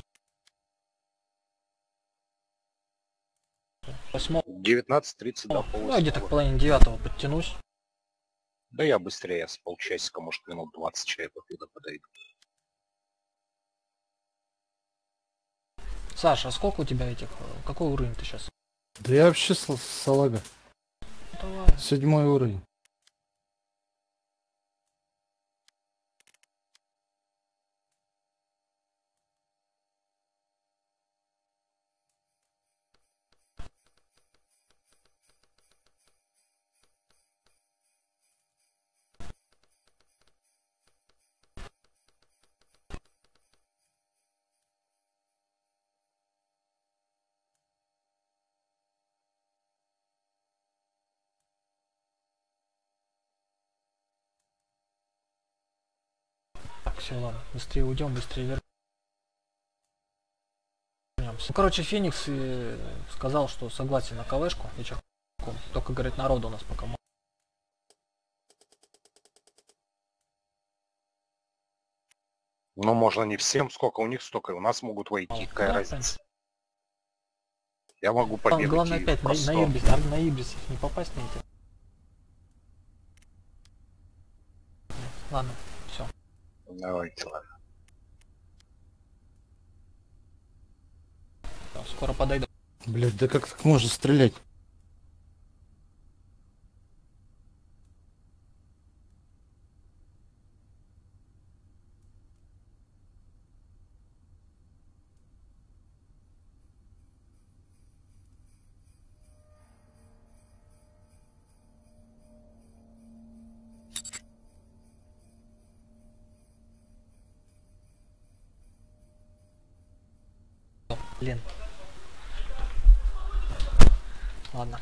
Восьмого. девятнадцать тридцать до Ну, я где-то к половины. половине девятого подтянусь. Да я быстрее, с полчасика, может, минут двадцать чая попью, да подойду. Саша, а сколько у тебя этих, э, какой уровень ты сейчас? Да я вообще с- салага. Давай. Седьмой уровень. Так, все, ладно. Быстрее уйдем, быстрее вернемся. Ну, короче, Феникс э, сказал, что согласен на КВшку вечерком. Только, говорит, народу у нас пока мало. Ну, можно не всем, сколько у них, столько и у нас могут войти. Какая Да, разница? Я могу Там побегать главное и опять на, просто... на Ирбис, а на Ирбис не попасть на эти. Ладно, все. Давайте, ладно. Скоро подойду. Блять, да как так можно стрелять? Блин. Ладно.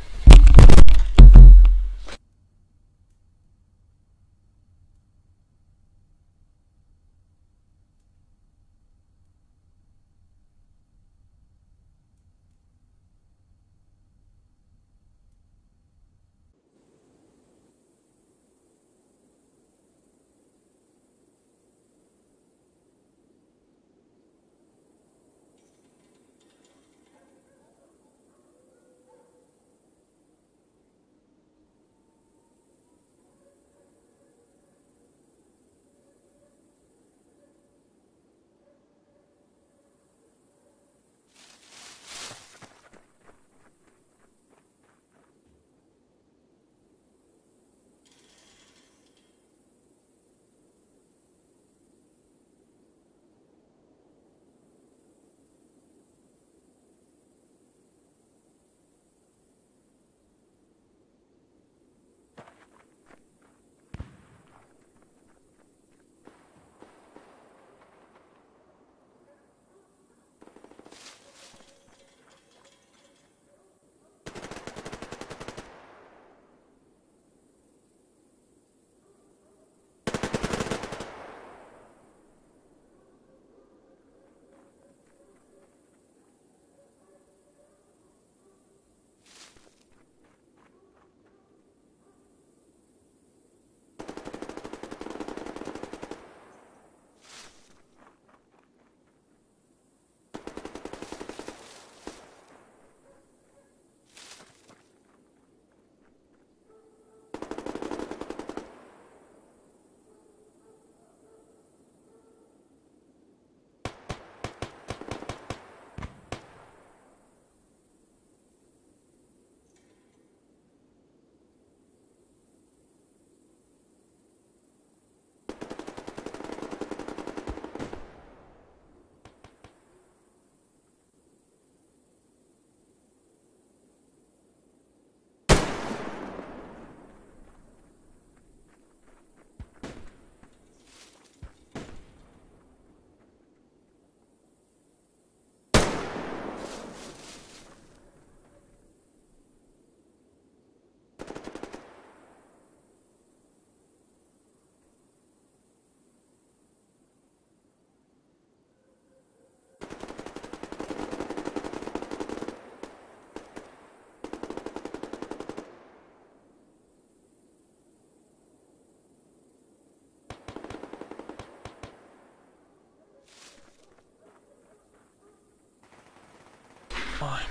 Ой,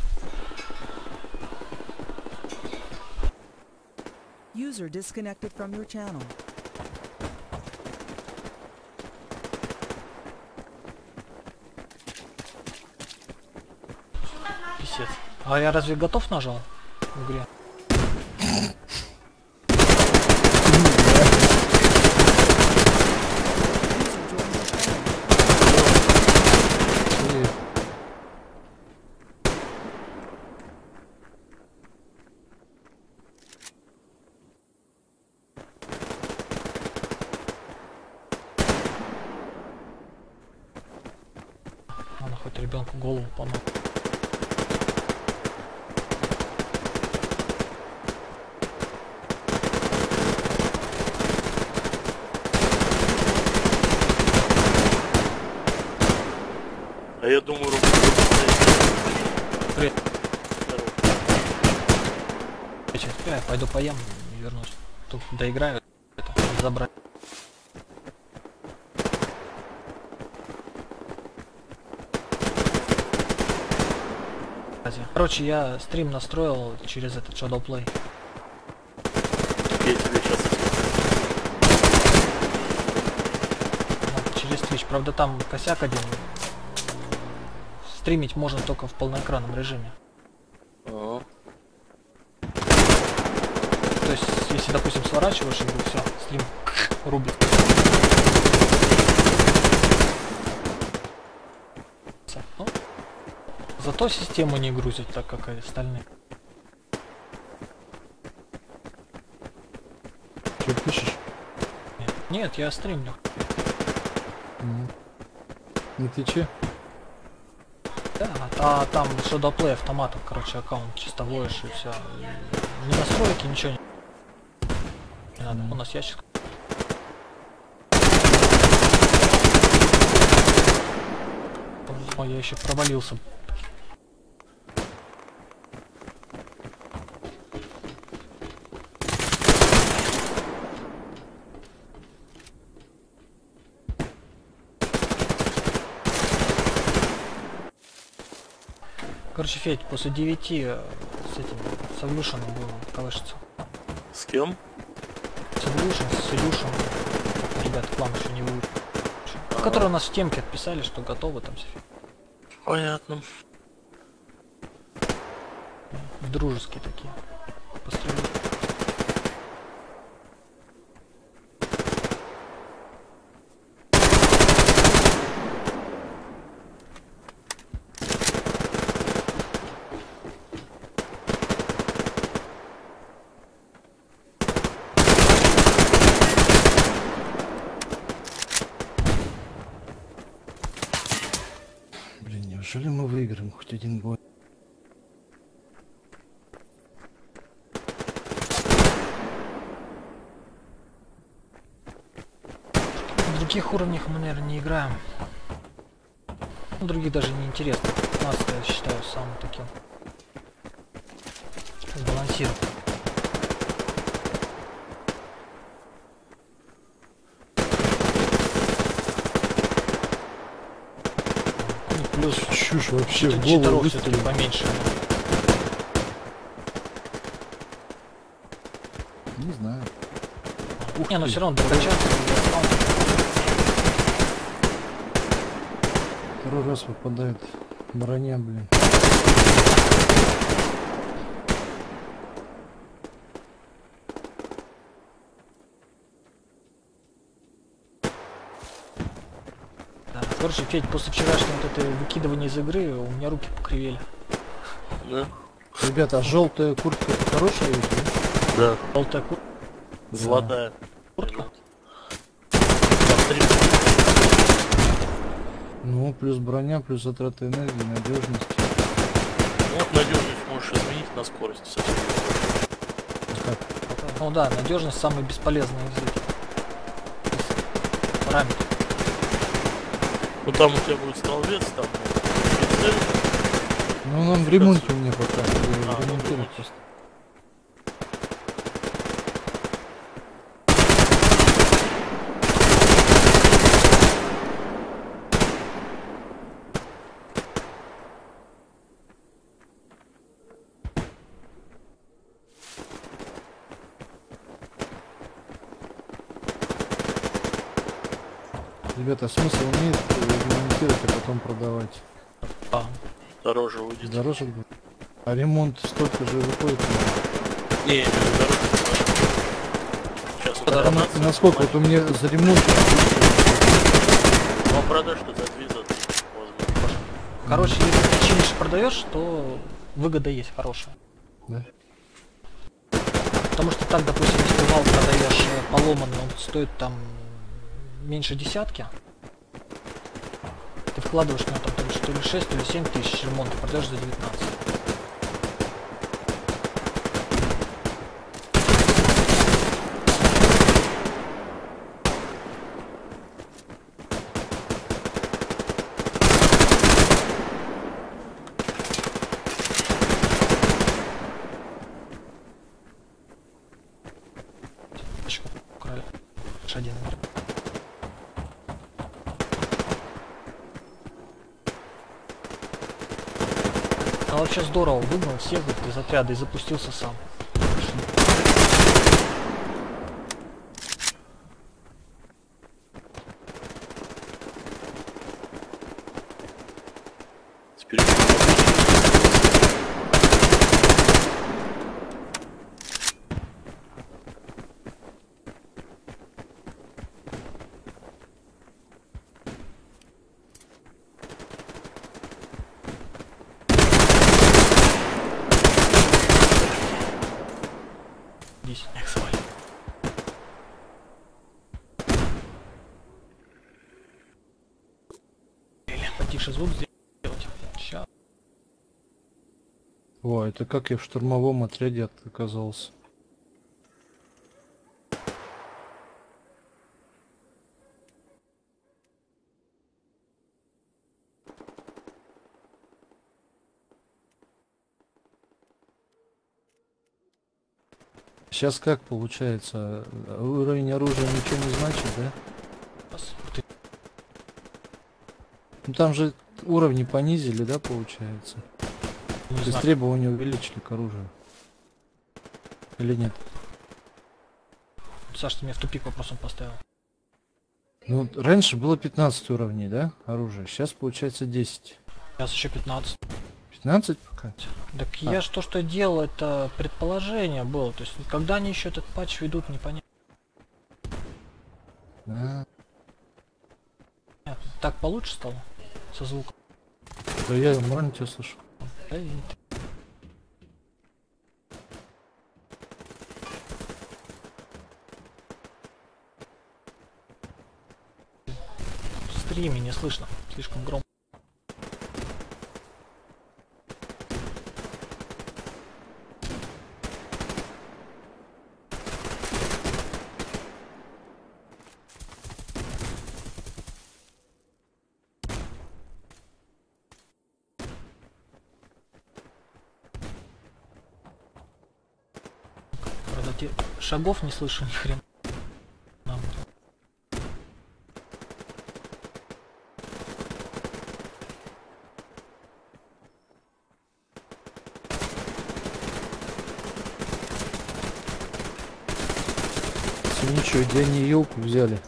User disconnected from your channel. писец. А я разве готов нажал в игре? И Надо хоть ребенку голову помыть. А я думаю, руку. Привет. Сейчас я пойду поем и вернусь. Тут доиграю это, забрать. Короче, я стрим настроил через этот Shadow Play. Я тебе сейчас Ну, через Twitch. Правда, там косяк один. Стримить можно только в полноэкранном режиме. Ага. То есть, если, допустим, сворачиваешь игру, все, стрим рубит. Ну, зато систему не грузит так, как и остальные. что пишешь? Нет, нет, я стримлю. Мгм. На Твиче? Да, а там Shadow Play автоматом, короче, аккаунт чисто вводишь и все. Ни настройки, ничего не, не надо. У нас ящик. Ой, я еще провалился. Короче, Федь, после девяти э, с этим, с Evolution будем колышется. с кем? С Evolution, с Illusion. Ребята, план еще не выучил. Которые у нас в темке отписали, что готовы там все. Понятно. Дружеские такие. Пострелять. Блин, неужели мы выиграем хоть один бой? В других уровнях мы, наверное, не играем. Ну, других даже не интересно. Нас, я считаю, самым таким сбалансированным. Ну, плюс Чушь вообще, в голову читеров все-таки выстрелил. поменьше. Не знаю. Не, но все равно докачаться. Второй раз выпадает броня, блин. Да. Короче, Федь, после вчерашнего вот этой выкидывания из игры у меня руки покривели. Да? Ребята, а желтая куртка это хорошая вещь, да? Да. Желтая куртка. Золотая. Куртка? Там три. Ну, плюс броня, плюс затраты энергии, надежность. Ну, вот надежность можешь изменить на скорость совсем. Так, Ну да, надежность самый бесполезный из этих из параметров. Ну там у тебя будет столбец, там прицел. ну, он в ремонте у меня пока. А, Я ремонтирую ну, просто. Ребята, смысл имеет ремонтировать, а потом продавать. А, Дороже уйдет. Дороже будет. А ремонт столько же выходит. Не, не, дороже. Сейчас Подороже. На, насколько вот у меня за ремонт ну, продашь что за две за три, возможно. короче, если ты чинишь и продаешь, то выгода есть хорошая. да? Потому что так, допустим, если вал продаешь э, поломанный, он стоит там меньше десятки. Ты вкладываешь на там то ли то ли шесть, то ли семь тысяч ремонта, продаешь за девятнадцать. Почему украли? Аж один игрок. А вообще здорово, выгнал всех их из отряда и запустился сам. Теперь Здесь их свали. Потише звук сделать. Сейчас. О, это как я в штурмовом отряде от- оказался. Сейчас как получается? Уровень оружия ничего не значит, да? Ты Ну там же уровни понизили, да, получается? не То есть знаю. требования увеличили к оружию. Или нет? Саш, ты меня в тупик вопросом поставил. Ну, раньше было пятнадцать уровней, да, оружие. Сейчас получается десять. Сейчас еще пятнадцать. пятнадцать пока? Так А. я ж то, что делал, это предположение было. То есть, когда они еще этот патч ведут, непонятно. А, Так получше стало? Со звуком? да я нормально тебя слышу. Да, и ты- В стриме не слышно, слишком громко. Правда, те- шагов не слышу ни хрена. Нам. Все, ничего, где они елку взяли?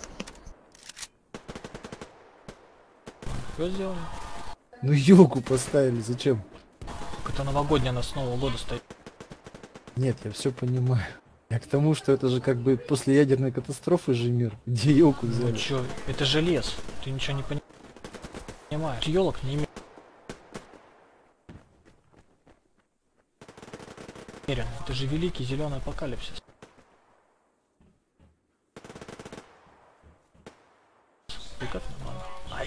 Что сделали? Ну елку поставили, зачем? Как это новогодняя, она с Нового года стоит. Нет, я все понимаю. Я к тому, что это же как бы после ядерной катастрофы же мир. Где елку Ну взяли? чё, это же лес. Ты ничего не пони- понимаешь. Елок не имеет. Это же великий зеленый апокалипсис. И как нормально. Ай.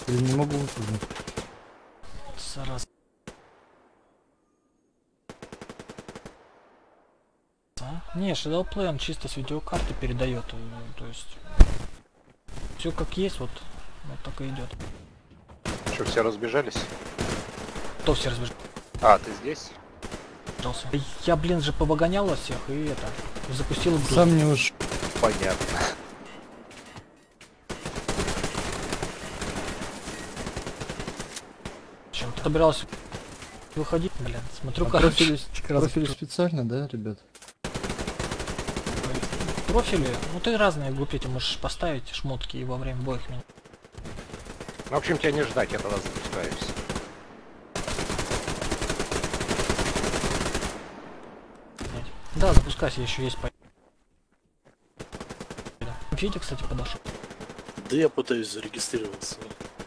Или не могу выпрыгнуть? Зараз. А? Не, Shadow Play он чисто с видеокарты передает. э, То есть все как есть, вот, вот так и идет. Что, все разбежались? Кто все разбежался? А, ты здесь? Я, блин, же побогоняла всех и это, запустил игру. Сам не уж. Понятно. Чем-то собирался выходить, блин, смотрю, А короче, профили, как раз профили специально, да, ребят? профили, ну ты разные в группе, ты можешь поставить шмотки и во время боев менять. В общем, тебя не ждать, я тогда запускаюсь. Да, запускайся, еще есть по... Федя, кстати, подошел. Да я пытаюсь зарегистрироваться.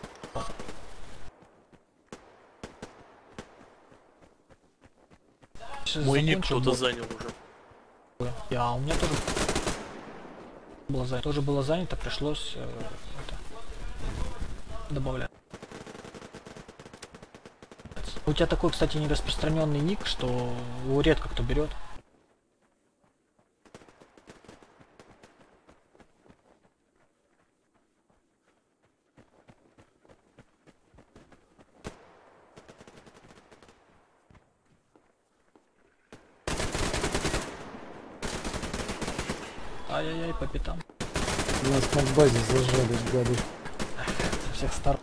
Сейчас Мой ник закончил кто-то бот. занял уже. Я, а у меня тоже было занято, тоже было занято, пришлось э, это, добавлять. У тебя такой, кстати, нераспространенный ник, что его редко кто берет. Ай-яй-яй, по пятам. Нас на базе зажали, гады. Со всех сторон.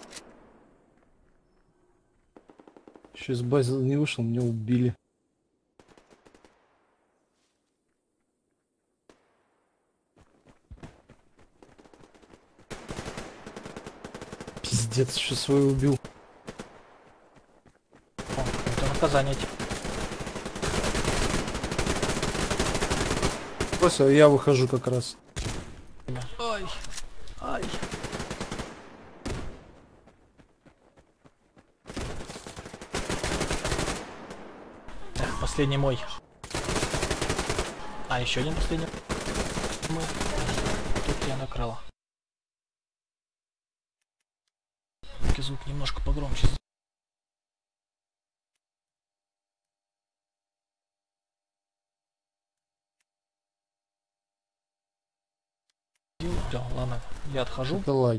Еще из базы не вышел, меня убили. Пиздец, еще свой убил. О, это наказание. Просто я выхожу как раз. Ай, ай. Так, последний мой. А, еще один последний мой. Тут я накрыла. Звук немножко погромче. Все, ладно, я отхожу. Это лаги.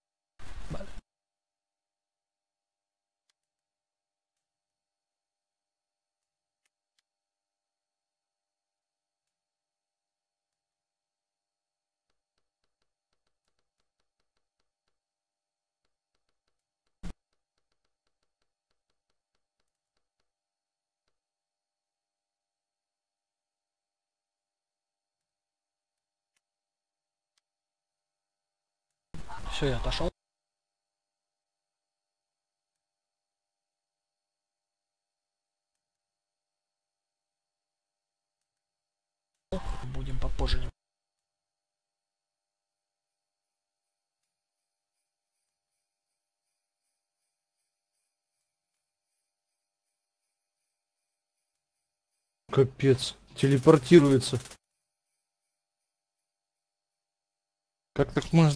Все, я отошел. Будем попозже. Капец. Телепортируется. Как так можно?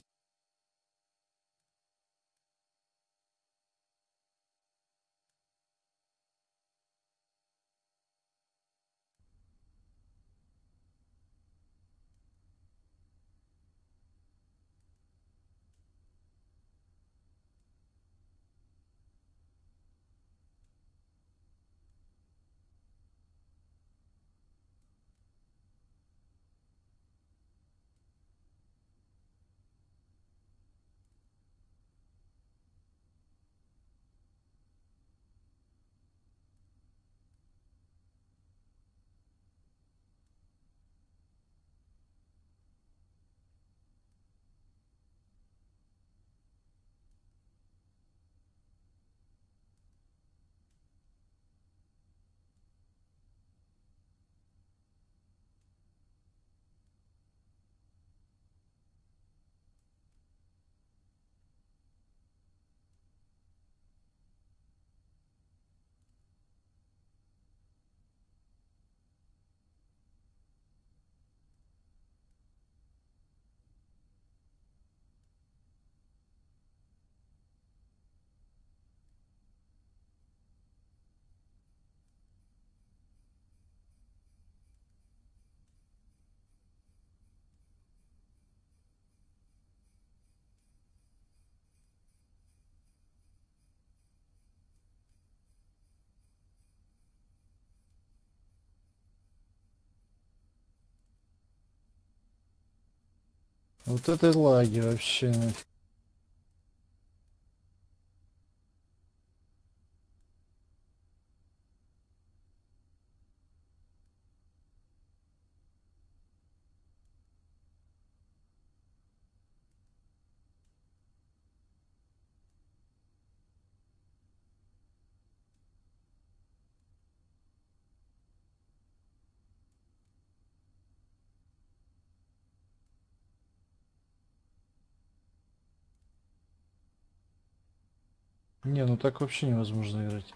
Вот это лаги вообще. нафиг. Не, ну так вообще невозможно играть.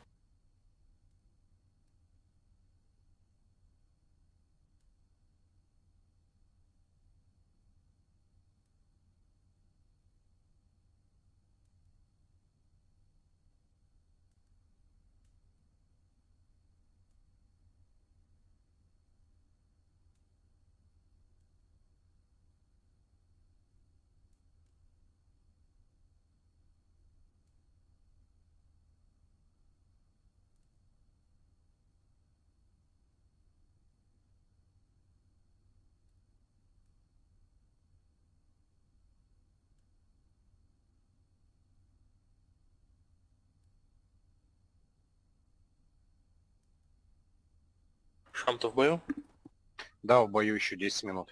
Шам-то в бою? Да, в бою еще десять минут.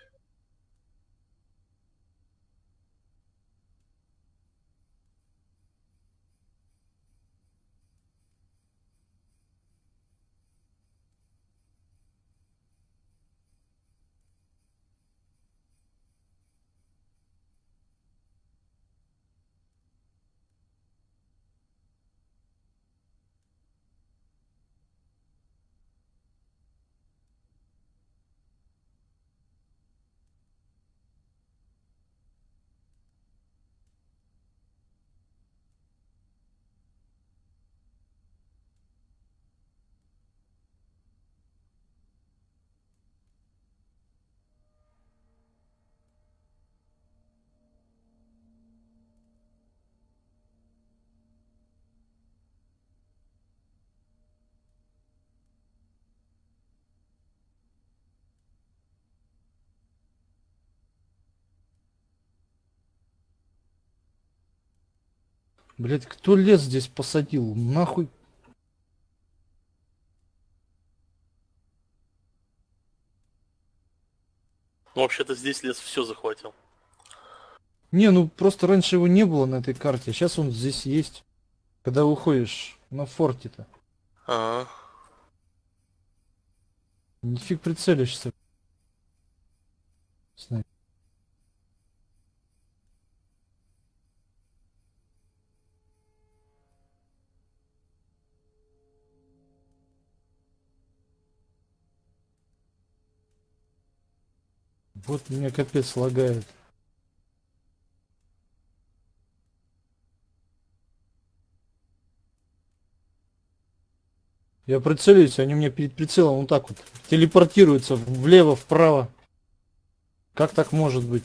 Блять, кто лес здесь посадил? Нахуй. Ну, вообще-то здесь лес все захватил. Не, ну просто раньше его не было на этой карте, а сейчас он здесь есть. Когда выходишь на форте-то. Ага. Нифиг прицелишься. Снайпер. Вот меня капец лагает. Я прицеливаюсь, они у меня перед прицелом вот так вот телепортируются влево, вправо. Как так может быть?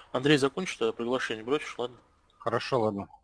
Андрей, закончишь, тогда приглашение бросишь, ладно? Хорошо, ладно.